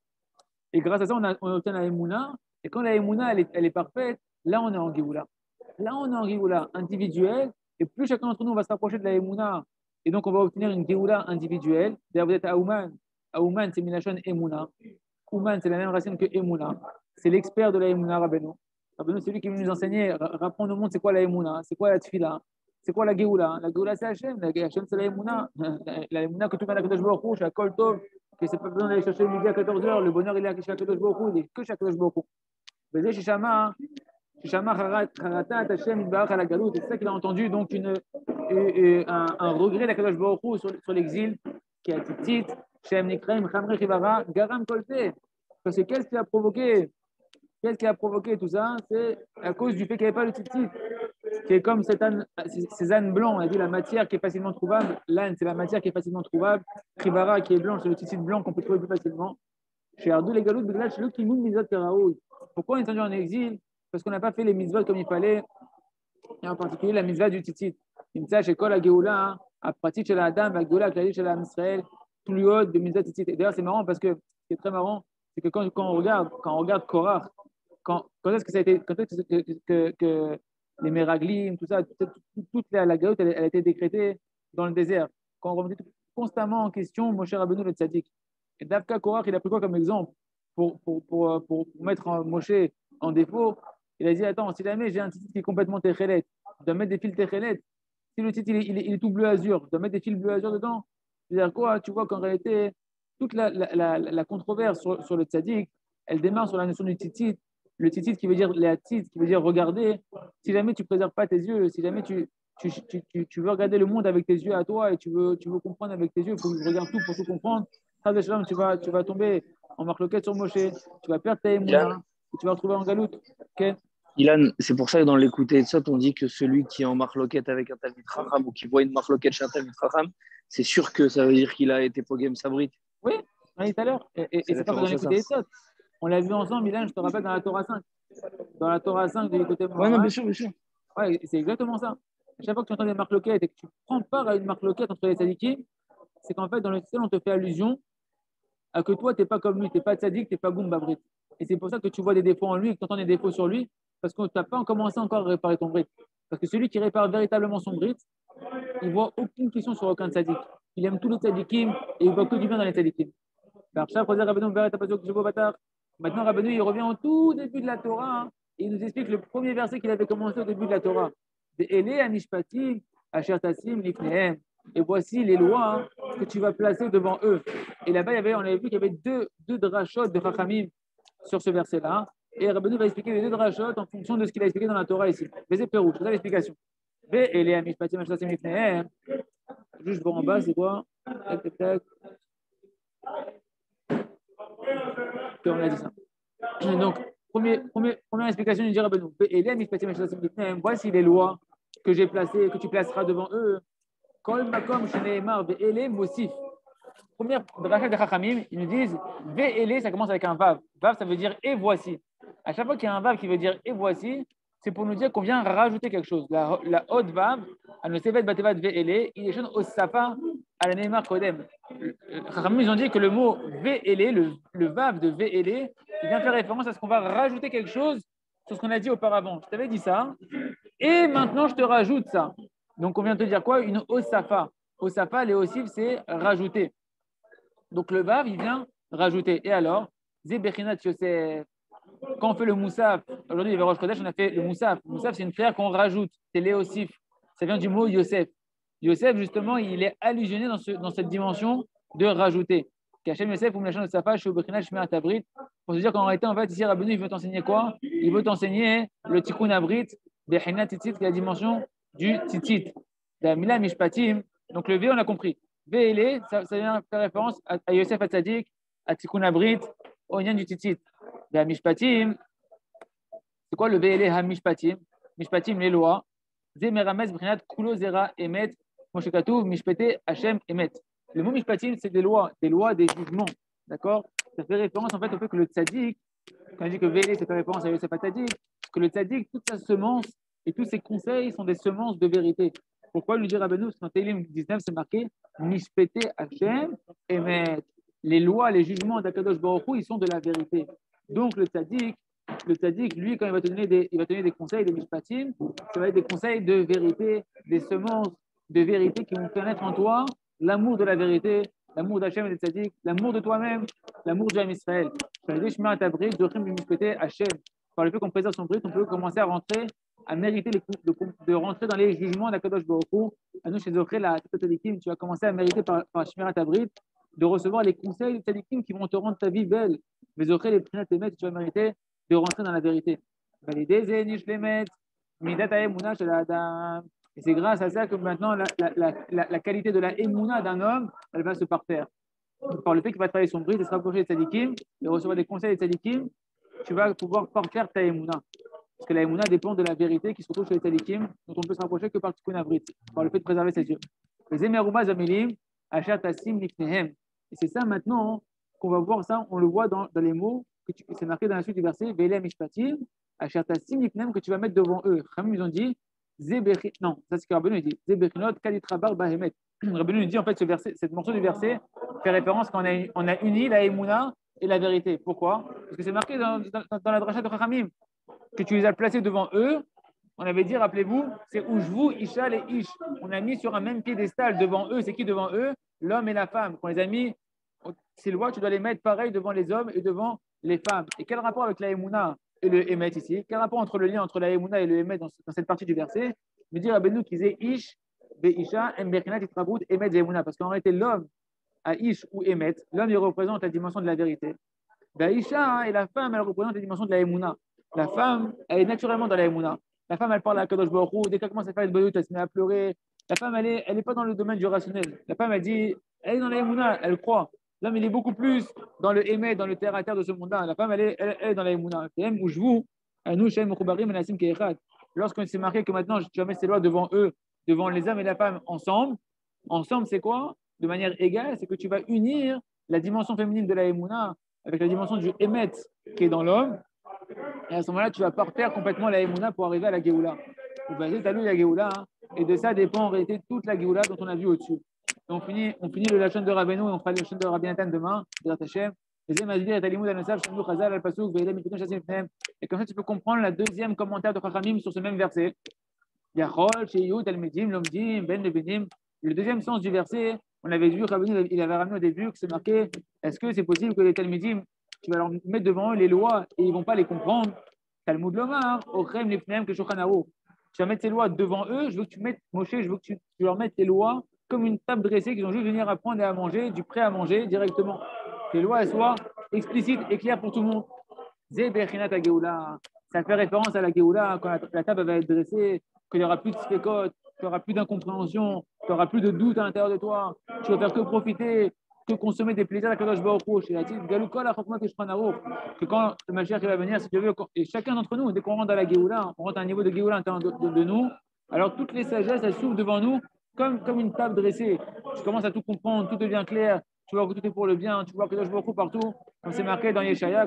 Et grâce à ça, on, a, on obtient la Emouna. Et quand la Emouna, elle est, elle est parfaite, là, on est en Géoula. Là, on est en Géoula individuelle. Et plus chacun d'entre nous va se rapprocher de la Emouna, et donc on va obtenir une Géoula individuelle. D'ailleurs, vous êtes à Ouman, Ouman, c'est Milachon Emouna. Ouman, c'est la même racine que Emouna. C'est l'expert de la Emouna, Rabbeinu. Rabbeinu, c'est lui qui veut nous enseigner, rapprendre au monde c'est quoi la Emouna, c'est quoi la Tfila, c'est quoi la Géoula. La Géoula, c'est Hachem. La Hachem, c'est la Emouna. La Emouna que tout le monde a Kadosh Baruch Hu, chez Kol Tov, que c'est pas besoin d'aller chercher le midi à quatorze heures. Le bonheur, il est chez Kadosh Baruch Hu, il est que chez Kadosh Baruch Hu. Mais chez Shama, chez Shama, Harata, Hachem, Ibbarach, à la Galout, c'est ça qu'il a entendu. Donc, une, une, un, un regret d'Akadosh Baruch Hu sur, sur l'exil, qui a Titit, Shem Nikraim, Chamre Chivara, Garam Kolte. Parce que qu'est-ce qui a provoqué Qu'est-ce qui a provoqué tout ça? C'est à cause du fait qu'il n'y avait pas le titit, qui est comme cet âne, ces ânes blancs. On a dit la matière qui est facilement trouvable. L'âne, c'est la matière qui est facilement trouvable. Kribara, qui est blanche, c'est le titit blanc qu'on peut trouver plus facilement. Chez Ardou, les galoutes, c'est le qui moule misot teraoui. Pourquoi on est tendu en exil? Parce qu'on n'a pas fait les mitzvot comme il fallait, et en particulier la mitzvah du titit. Une tâche école à Géoula, à pratique chez la dame, à Géoula, à chez la Israël, tout le haut de mitzvah titit. Et d'ailleurs, c'est marrant parce que ce qui est très marrant, c'est que quand, quand on regarde, quand on regarde Korach, Quand, quand est-ce que ça a été, quand est-ce que, que, que, que les Meraglim, tout ça, toute, toute la, la galoute, elle, elle a été décrétée dans le désert. Quand on remettait constamment en question Moshe Rabbeinu le Tzadik. Et Davka Korach, il a pris quoi comme exemple pour, pour, pour, pour, pour mettre Moshe en défaut? Il a dit, attends, si jamais j'ai un titre qui est complètement Techelet, je dois mettre des fils Techelet. Si le titre il est, il est, il est tout bleu azur, je dois mettre des fils bleu azur dedans. C'est-à-dire quoi? Tu vois qu'en réalité, toute la, la, la, la controverse sur, sur le Tzadik, elle démarre sur la notion du titit. Le titit qui veut dire léatit, qui veut dire regarder. Si jamais tu ne préserves pas tes yeux, si jamais tu, tu, tu, tu, tu veux regarder le monde avec tes yeux à toi et tu veux, tu veux comprendre avec tes yeux, il faut que je regarde tout pour tout comprendre. Tu vas, tu vas tomber en marloquette sur Moshe, tu vas perdre ta émouna et tu vas retrouver en galoute. Okay? Ilan, c'est pour ça que dans l'écouté de ça, on dit que celui qui est en marloquette avec un Talmid Chacham ou qui voit une marloquette chez un Talmid Chacham, c'est sûr que ça veut dire qu'il a été Pogem Sabrit. Oui, on l'a dit tout à l'heure. Et, et, et c'est pas dans l'écouté de ça. On l'a vu ensemble, Milan, je te rappelle, dans la Torah cinq. Dans la Torah cinq, du côté ouais, non, bien sûr, bien sûr. Ouais, c'est exactement ça. À chaque fois que tu entends des marloquettes et que tu prends part à une marloquette entre les tzadikim, c'est qu'en fait, dans le ciel, on te fait allusion à que toi, tu n'es pas comme lui, tu n'es pas tzadik, tu n'es pas goum babrit. Et c'est pour ça que tu vois des défauts en lui et que tu entends des défauts sur lui, parce que tu n'as pas commencé encore à réparer ton brit. Parce que celui qui répare véritablement son brit, il ne voit aucune question sur aucun tzadik. Il aime tous les tzadikim et il voit que du bien dans les tzadikim. Maintenant, Rabbeinu, il revient au tout début de la Torah hein, et il nous explique le premier verset qu'il avait commencé au début de la Torah. Et voici les lois hein, que tu vas placer devant eux. Et là-bas, il y avait, on avait vu qu'il y avait deux, deux drachot de Chachamim sur ce verset-là. Et Rabbeinu va expliquer les deux drachot en fonction de ce qu'il a expliqué dans la Torah ici. C'est Pérou, c'est ça l'explication. Juste voir en bas, c'est quoi? Tac, tac, tac. On a dit ça. Donc, premier, premier, première explication du dit Rabbeinu. Voici les lois que j'ai placées, que tu placeras devant eux. Kol makom sheneemar ve'ele mosif. Première drachat de Chachamim, ils nous disent ve'ele, ça commence avec un vav. Vav, ça veut dire et voici. À chaque fois qu'il y a un vav qui veut dire et voici, c'est pour nous dire qu'on vient rajouter quelque chose. La, la haute vav, à nos sevet batevat ve'ele, il est jeune au safa à la neemar kodem. Chachamim, ils ont dit que le mot ve'ele, le, le vav de ve'ele, il vient faire référence à ce qu'on va rajouter quelque chose sur ce qu'on a dit auparavant. Je t'avais dit ça, et maintenant je te rajoute ça. Donc, on vient de te dire quoi? Une osafa. Osafa, les osif, c'est rajouter. Donc, le vav, il vient rajouter. Et alors, Zebechinat Yosef. Quand on fait le moussaf, aujourd'hui, il y avait Rosh Chodesh, on a fait le moussaf. Le moussaf, c'est une prière qu'on rajoute. C'est l'éosif. Ça vient du mot Yosef. Yosef, justement, il est allusionné dans, ce, dans cette dimension de rajouter. Kachem Yosef, ou Mlachan Osafa, Shobechinat Shmer Tabrit. Pour se dire qu'en réalité, en fait, ici, Rabbeinu, il veut t'enseigner quoi? Il veut t'enseigner le Tikkun Abrit, Bechinat Titit, qui est la dimension du titit. La mila mishpatim, donc le V, on a compris. Ve'ele, ça, ça vient faire référence à, à Yosef Hatzadik, à Tikkun Abrit, au lien du titit. La mishpatim, c'est quoi le Ve'ele ha-mishpatim? Mishpatim, les lois. Ze merames brinat kulo zera emet, moshe katuv mishpete Hashem emet. Le mot mishpatim, c'est des lois, des lois, des jugements. D'accord? Ça fait référence en fait au fait que le tzadik, quand on dit que Ve'ele, ça fait référence à Yosef Hatzadik, que le tzadik, toute sa semence, et tous ces conseils sont des semences de vérité. Pourquoi lui dire Rabbeinu? Parce qu'en Télim dix-neuf, c'est marqué Mishpete Hashem Emet. Les lois, les jugements d'Akadosh Baruch Hu, ils sont de la vérité. Donc le tzaddik, le tzaddik, lui, quand il va te donner des, il va te donner des conseils, des mishpatim, ça va être des conseils de vérité, des semences de vérité qui vont faire naître en toi l'amour de la vérité, l'amour d'Hachem et des tzaddik, l'amour de toi-même, l'amour du Ham Israël. Par le fait qu'on préserve son brit, on peut commencer à rentrer, à mériter les coups, de, de rentrer dans les jugements d'Akadosh Baruch Hu. À nous, chez Zoché, la Tzadikim, tu vas commencer à mériter par, par Shmirat Abrit de recevoir les conseils des Tzadikim qui vont te rendre ta vie belle. Mais Zoché, les Prinat Emet, tu vas mériter de rentrer dans la vérité. Et c'est grâce à ça que maintenant la, la, la, la, la qualité de la Emouna d'un homme, elle va se parfaire. Par le fait qu'il va travailler son brit et se rapprocher des tzadikim et recevoir des conseils des tzadikim, tu vas pouvoir parfaire ta Emouna. Parce que la Emouna dépend de la vérité qui se retrouve chez les tzadikim, dont on peut se rapprocher que par tikkun brit, par le fait de préserver ses yeux. Les Emerouma Zamelim, Asher Tassim Lifnehem. Et c'est ça maintenant qu'on va voir ça, on le voit dans, dans les mots, que tu, c'est marqué dans la suite du verset, Ve'elem Mishpatim, Asher Tassim Lifnehem, que tu vas mettre devant eux. Khamim, ils ont dit, Zebechin, non, ça c'est ce que Rabbeinu dit, Zebechinot Kalitrabar Bahemet. Rabbeinu dit en fait ce verset, cette morceau du verset fait référence quand on a, on a uni la Emouna et la vérité. Pourquoi? Parce que c'est marqué dans, dans, dans la dracha de Chachamim que tu les as placés devant eux. On avait dit, rappelez-vous, c'est Ushvu, Ishal et Ish. On a mis sur un même piédestal devant eux. C'est qui devant eux? L'homme et la femme. Quand les a mis, ces lois, tu dois les mettre pareil devant les hommes et devant les femmes. Et quel rapport avec la Emouna et le Emet ici? Quel rapport entre le lien entre la Emouna et le Emet dans, dans cette partie du verset? Me dire à Benou qu'ils aient Ish, Be'isha, Emberkinat, Itrabout, Emet, Emouna. Parce qu'en réalité, l'homme à Ish ou Emet, l'homme il représente la dimension de la vérité. Be'isha et la femme, elle représente la dimension de la Emouna. La femme, elle est naturellement dans la Emouna. La femme, elle parle à Kadosh Baruch Hu. Dès qu'elle commence à faire une bonne elle se met à pleurer. La femme, elle n'est elle est pas dans le domaine du rationnel. La femme, elle dit, elle est dans la Emouna, elle croit. L'homme, il est beaucoup plus dans le Emet, dans le terre à terre de ce monde-là. La femme, elle est, elle, elle est dans la Emouna. Lorsqu'on s'est marqué que maintenant, tu vas mettre ces lois devant eux, devant les hommes et la femme ensemble, ensemble, c'est quoi? De manière égale, c'est que tu vas unir la dimension féminine de la Emouna avec la dimension du Emet qui est dans l'homme. Et à ce moment-là, tu vas parfaire complètement la Emouna pour arriver à la Géoula. Tu as lu la Géoula, hein, et de ça dépend en réalité toute la Géoula dont on a vu au-dessus. Et on finit, on finit le Lachon de Rabbeinu et on fera le Lachon de Rabbi Nathan demain, et comme ça, tu peux comprendre le deuxième commentaire de Chachamim sur ce même verset. Le deuxième sens du verset, on avait vu, il avait ramené au début que c'est marqué, est-ce que c'est possible que les Talmidim, tu vas leur mettre devant eux les lois et ils ne vont pas les comprendre? Talmud Lomar, Ochem Lifnehem Keshochanao. Tu vas mettre ces lois devant eux, je veux que tu mettes, Moshe, je veux que tu, tu leur mettes tes lois comme une table dressée qu'ils ont juste venir apprendre et à manger, du prêt à manger directement. Que les lois elles soient explicites et claires pour tout le monde. Zebechinat Geoula. Ça fait référence à la Geoula, quand la, la table va être dressée, qu'il n'y aura plus de spécotes, qu'il n'y aura plus d'incompréhension, qu'il n'y aura plus de doute à l'intérieur de toi. Tu vas faire que profiter, que consommer des plaisirs à Kadosh Baruch Hu. Que quand le Mashiach va venir, si tu veux, et chacun d'entre nous, dès qu'on rentre dans la Geoula, on rentre à un niveau de Geoula de, de, de nous, alors toutes les sagesses, elles s'ouvrent devant nous comme, comme une table dressée. Tu commences à tout comprendre, tout devient clair. Tu vois que tout est pour le bien, tu vois que Kadosh Baruch Hu partout, comme c'est marqué dans Yeshaya,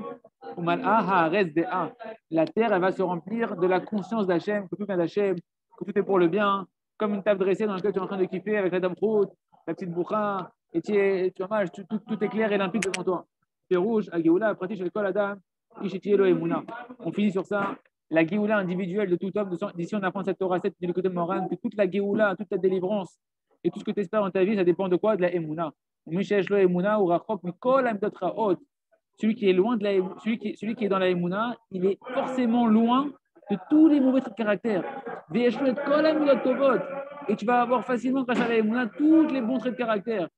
la terre, elle va se remplir de la conscience d'Hachem, que tout vient d'Hachem, que tout est pour le bien, comme une table dressée dans laquelle tu es en train de kiffer avec la dame Prout, la petite boucha, et tu es, tu vois, tout, tout, tout est clair et limpide devant toi. Tu es rouge, à Géoula, pratique l'école Adam, Ishetielo et Mouna. On finit sur ça. La Géoula individuelle de tout homme, d'ici on apprend cette Torah sept du côté de Moran, que toute la Géoula, toute ta délivrance et tout ce que tu espères dans ta vie, ça dépend de quoi? De la Emouna. Celui qui est loin de la, celui qui, celui qui est dans la Emouna, il est forcément loin de tous les mauvais traits de caractère. Et tu vas avoir facilement, grâce à la Emouna, tous les bons traits de caractère.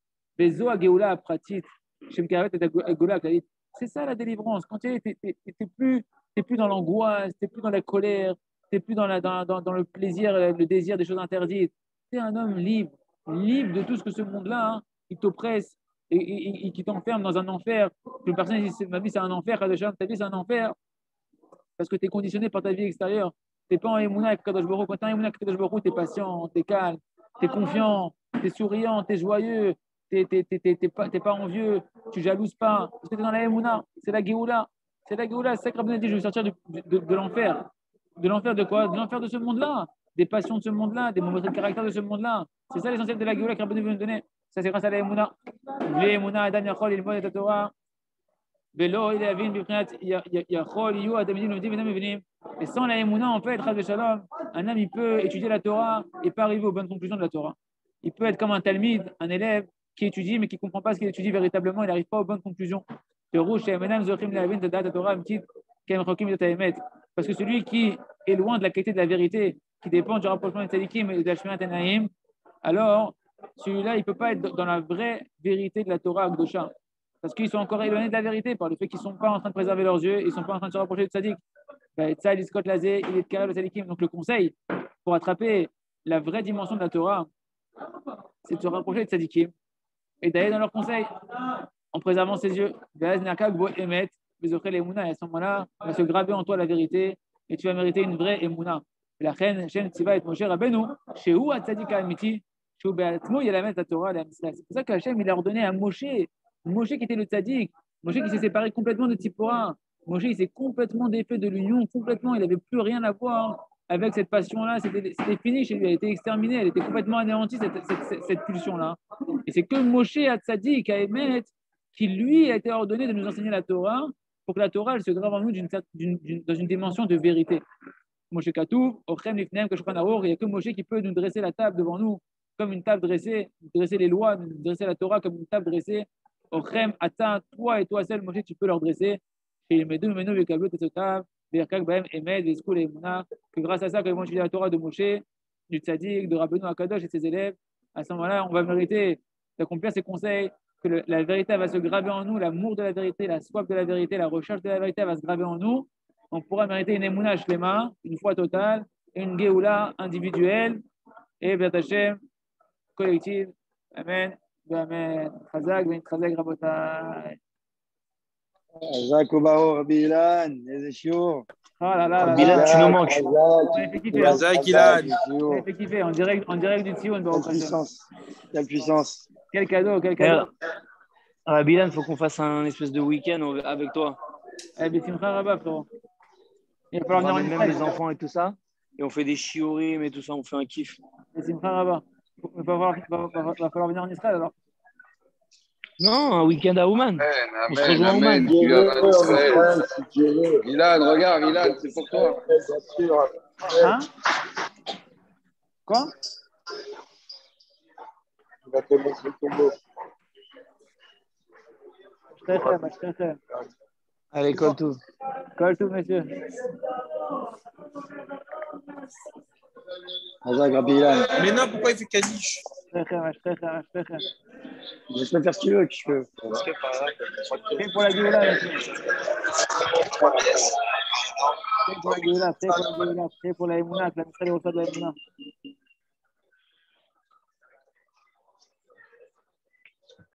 C'est ça la délivrance. Quand tu n'es plus, plus dans l'angoisse, tu n'es plus dans la colère, tu n'es plus dans, la, dans, dans, dans le plaisir, le désir des choses interdites. Tu es un homme libre, libre de tout ce que ce monde-là, hein, il t'oppresse et, et, et qui t'enferme dans un enfer. Une personne dit ma vie c'est un enfer, ta vie c'est un enfer parce que tu es conditionné par ta vie extérieure. Tu n'es pas en Emouna avec Kadosh Baruch Hu. Quand tu es en Emouna avec Kadosh Baruch Hu, tu es patient, tu es calme, tu es confiant, tu es souriant, tu es joyeux, tu n'es pas, pas envieux, tu jalouses pas. Parce que tu es dans la Emouna, c'est la Géoula. C'est la Géoula, c'est ça que Rabbi dit je vais sortir de, de, de l'enfer. De l'enfer de quoi? De l'enfer de ce monde-là. Des passions de ce monde-là, des mauvais traits de caractère de ce monde-là. C'est ça l'essentiel de la Géoula que Rabbi veut nous donner. Ça, c'est grâce à la Emouna. L'Emouna, Adam Yachol, il voit la Torah. Velo, il avine, Yachol, Yu, Adam, il nous dit, Venez, venez. Et sans la Emouna, en fait, Chaz Shalom, un homme, il peut étudier la Torah et pas arriver aux bonnes conclusions de la Torah. Il peut être comme un talmid, un élève, qui étudie, mais qui ne comprend pas ce qu'il étudie véritablement, il n'arrive pas aux bonnes conclusions. Parce que celui qui est loin de la qualité de la vérité, qui dépend du rapprochement des tzadikim et de la Shmirat Tanaïm, alors celui-là, il ne peut pas être dans la vraie vérité de la Torah Akdosha. Parce qu'ils sont encore éloignés de la vérité par le fait qu'ils ne sont pas en train de préserver leurs yeux, ils ne sont pas en train de se rapprocher de tzadik. Donc le conseil pour attraper la vraie dimension de la Torah, c'est de se rapprocher de tzadikim et d'aller dans leurs conseils en préservant ses yeux. Et à ce moment-là, on va se graver en toi la vérité et tu vas mériter une vraie émouna. La reine, Shem Tziva et Moshe Rabbeinu, chez où à Tzadik Amiti, chez où Be'atzmo, il a la mettre la Torah, la Misra. C'est pour ça qu'Hachem, il a ordonné à Moshe, Moshe qui était le Tzadik, Moshe qui s'est séparé complètement de Tzipora, Moshe il s'est complètement défait de l'union, complètement, il n'avait plus rien à voir avec cette passion-là, c'était, c'était fini chez lui, elle était exterminée, elle était complètement anéantie, cette, cette, cette, cette pulsion-là. Et c'est que Moshe à Tzadik, à Emet, qui lui a été ordonné de nous enseigner la Torah, pour que la Torah elle se grave en nous d'une, d'une, d'une, dans une dimension de vérité. Moshe Katou, Ochem Lifneem Kashulchan Aruch, il n'y a que Moshe qui peut nous dresser la table devant nous, comme une table dressée, dresser les lois, dresser la Torah comme une table dressée. Ochem, Ata, toi et toi seul, Moshe, tu peux leur dresser. Et Medou, Menou, Vekablo, Tetsotav, Verkak, Bahem, Emed, Veskoul et Emouna, que grâce à ça, quand ils vont étudier la Torah de Moshe, du Tzadik, de Rabbeinu Akadosh et de ses élèves, à ce moment-là, on va mériter d'accomplir ces conseils, que le, la vérité va se graver en nous, l'amour de la vérité, la soif de la vérité, la recherche de la vérité va se graver en nous. On pourra mériter une émouna shlema, une foi totale, et une geoula individuelle, et B'ezrat Hashem, collective. Amen. Amen. Chazak, ben Chazak, Rabotai. Chazak Obao, Rabbi Ilan, les chiots. Oh là là, Rabbi Ilan, tu nous manques. Chazak, Ilan. On a fait kiffer, en direct, en direct du Tzion. Quelle puissance. Quelle puissance. Quel cadeau, quel cadeau. Rabbi Ilan, il faut qu'on fasse un espèce de week-end avec toi. Eh bien, Simcha Rabba, frérot. Il va On falloir ramène venir en même Israël. les enfants et tout ça. Et on fait des shiurim et tout ça, on fait un kiff. Et Simcha Rabba. Il va falloir, va, va, va falloir venir en Israël alors. Non, un week-end à Ouman. Amen, On se amen, rejoint à Ouman. amen. Tu viendras en Israël. Milan, regarde, Milan, c'est pour toi. Hein? Quoi? Tu vas te montrer ton beau. Très très, bah, très très. Allez, colle tout. Colle tout, monsieur. Chazak, Rabbi Ilan. Mais non, pourquoi il fait Kaddish? Très très, bah, très très, très très. Je peux faire ce qu'il veut, que je peux. Fais pour la Géoula, monsieur. Fais pour la Géoula, fais pour la Géoula, fais pour la Emouna, que la Misra est au de la Emouna.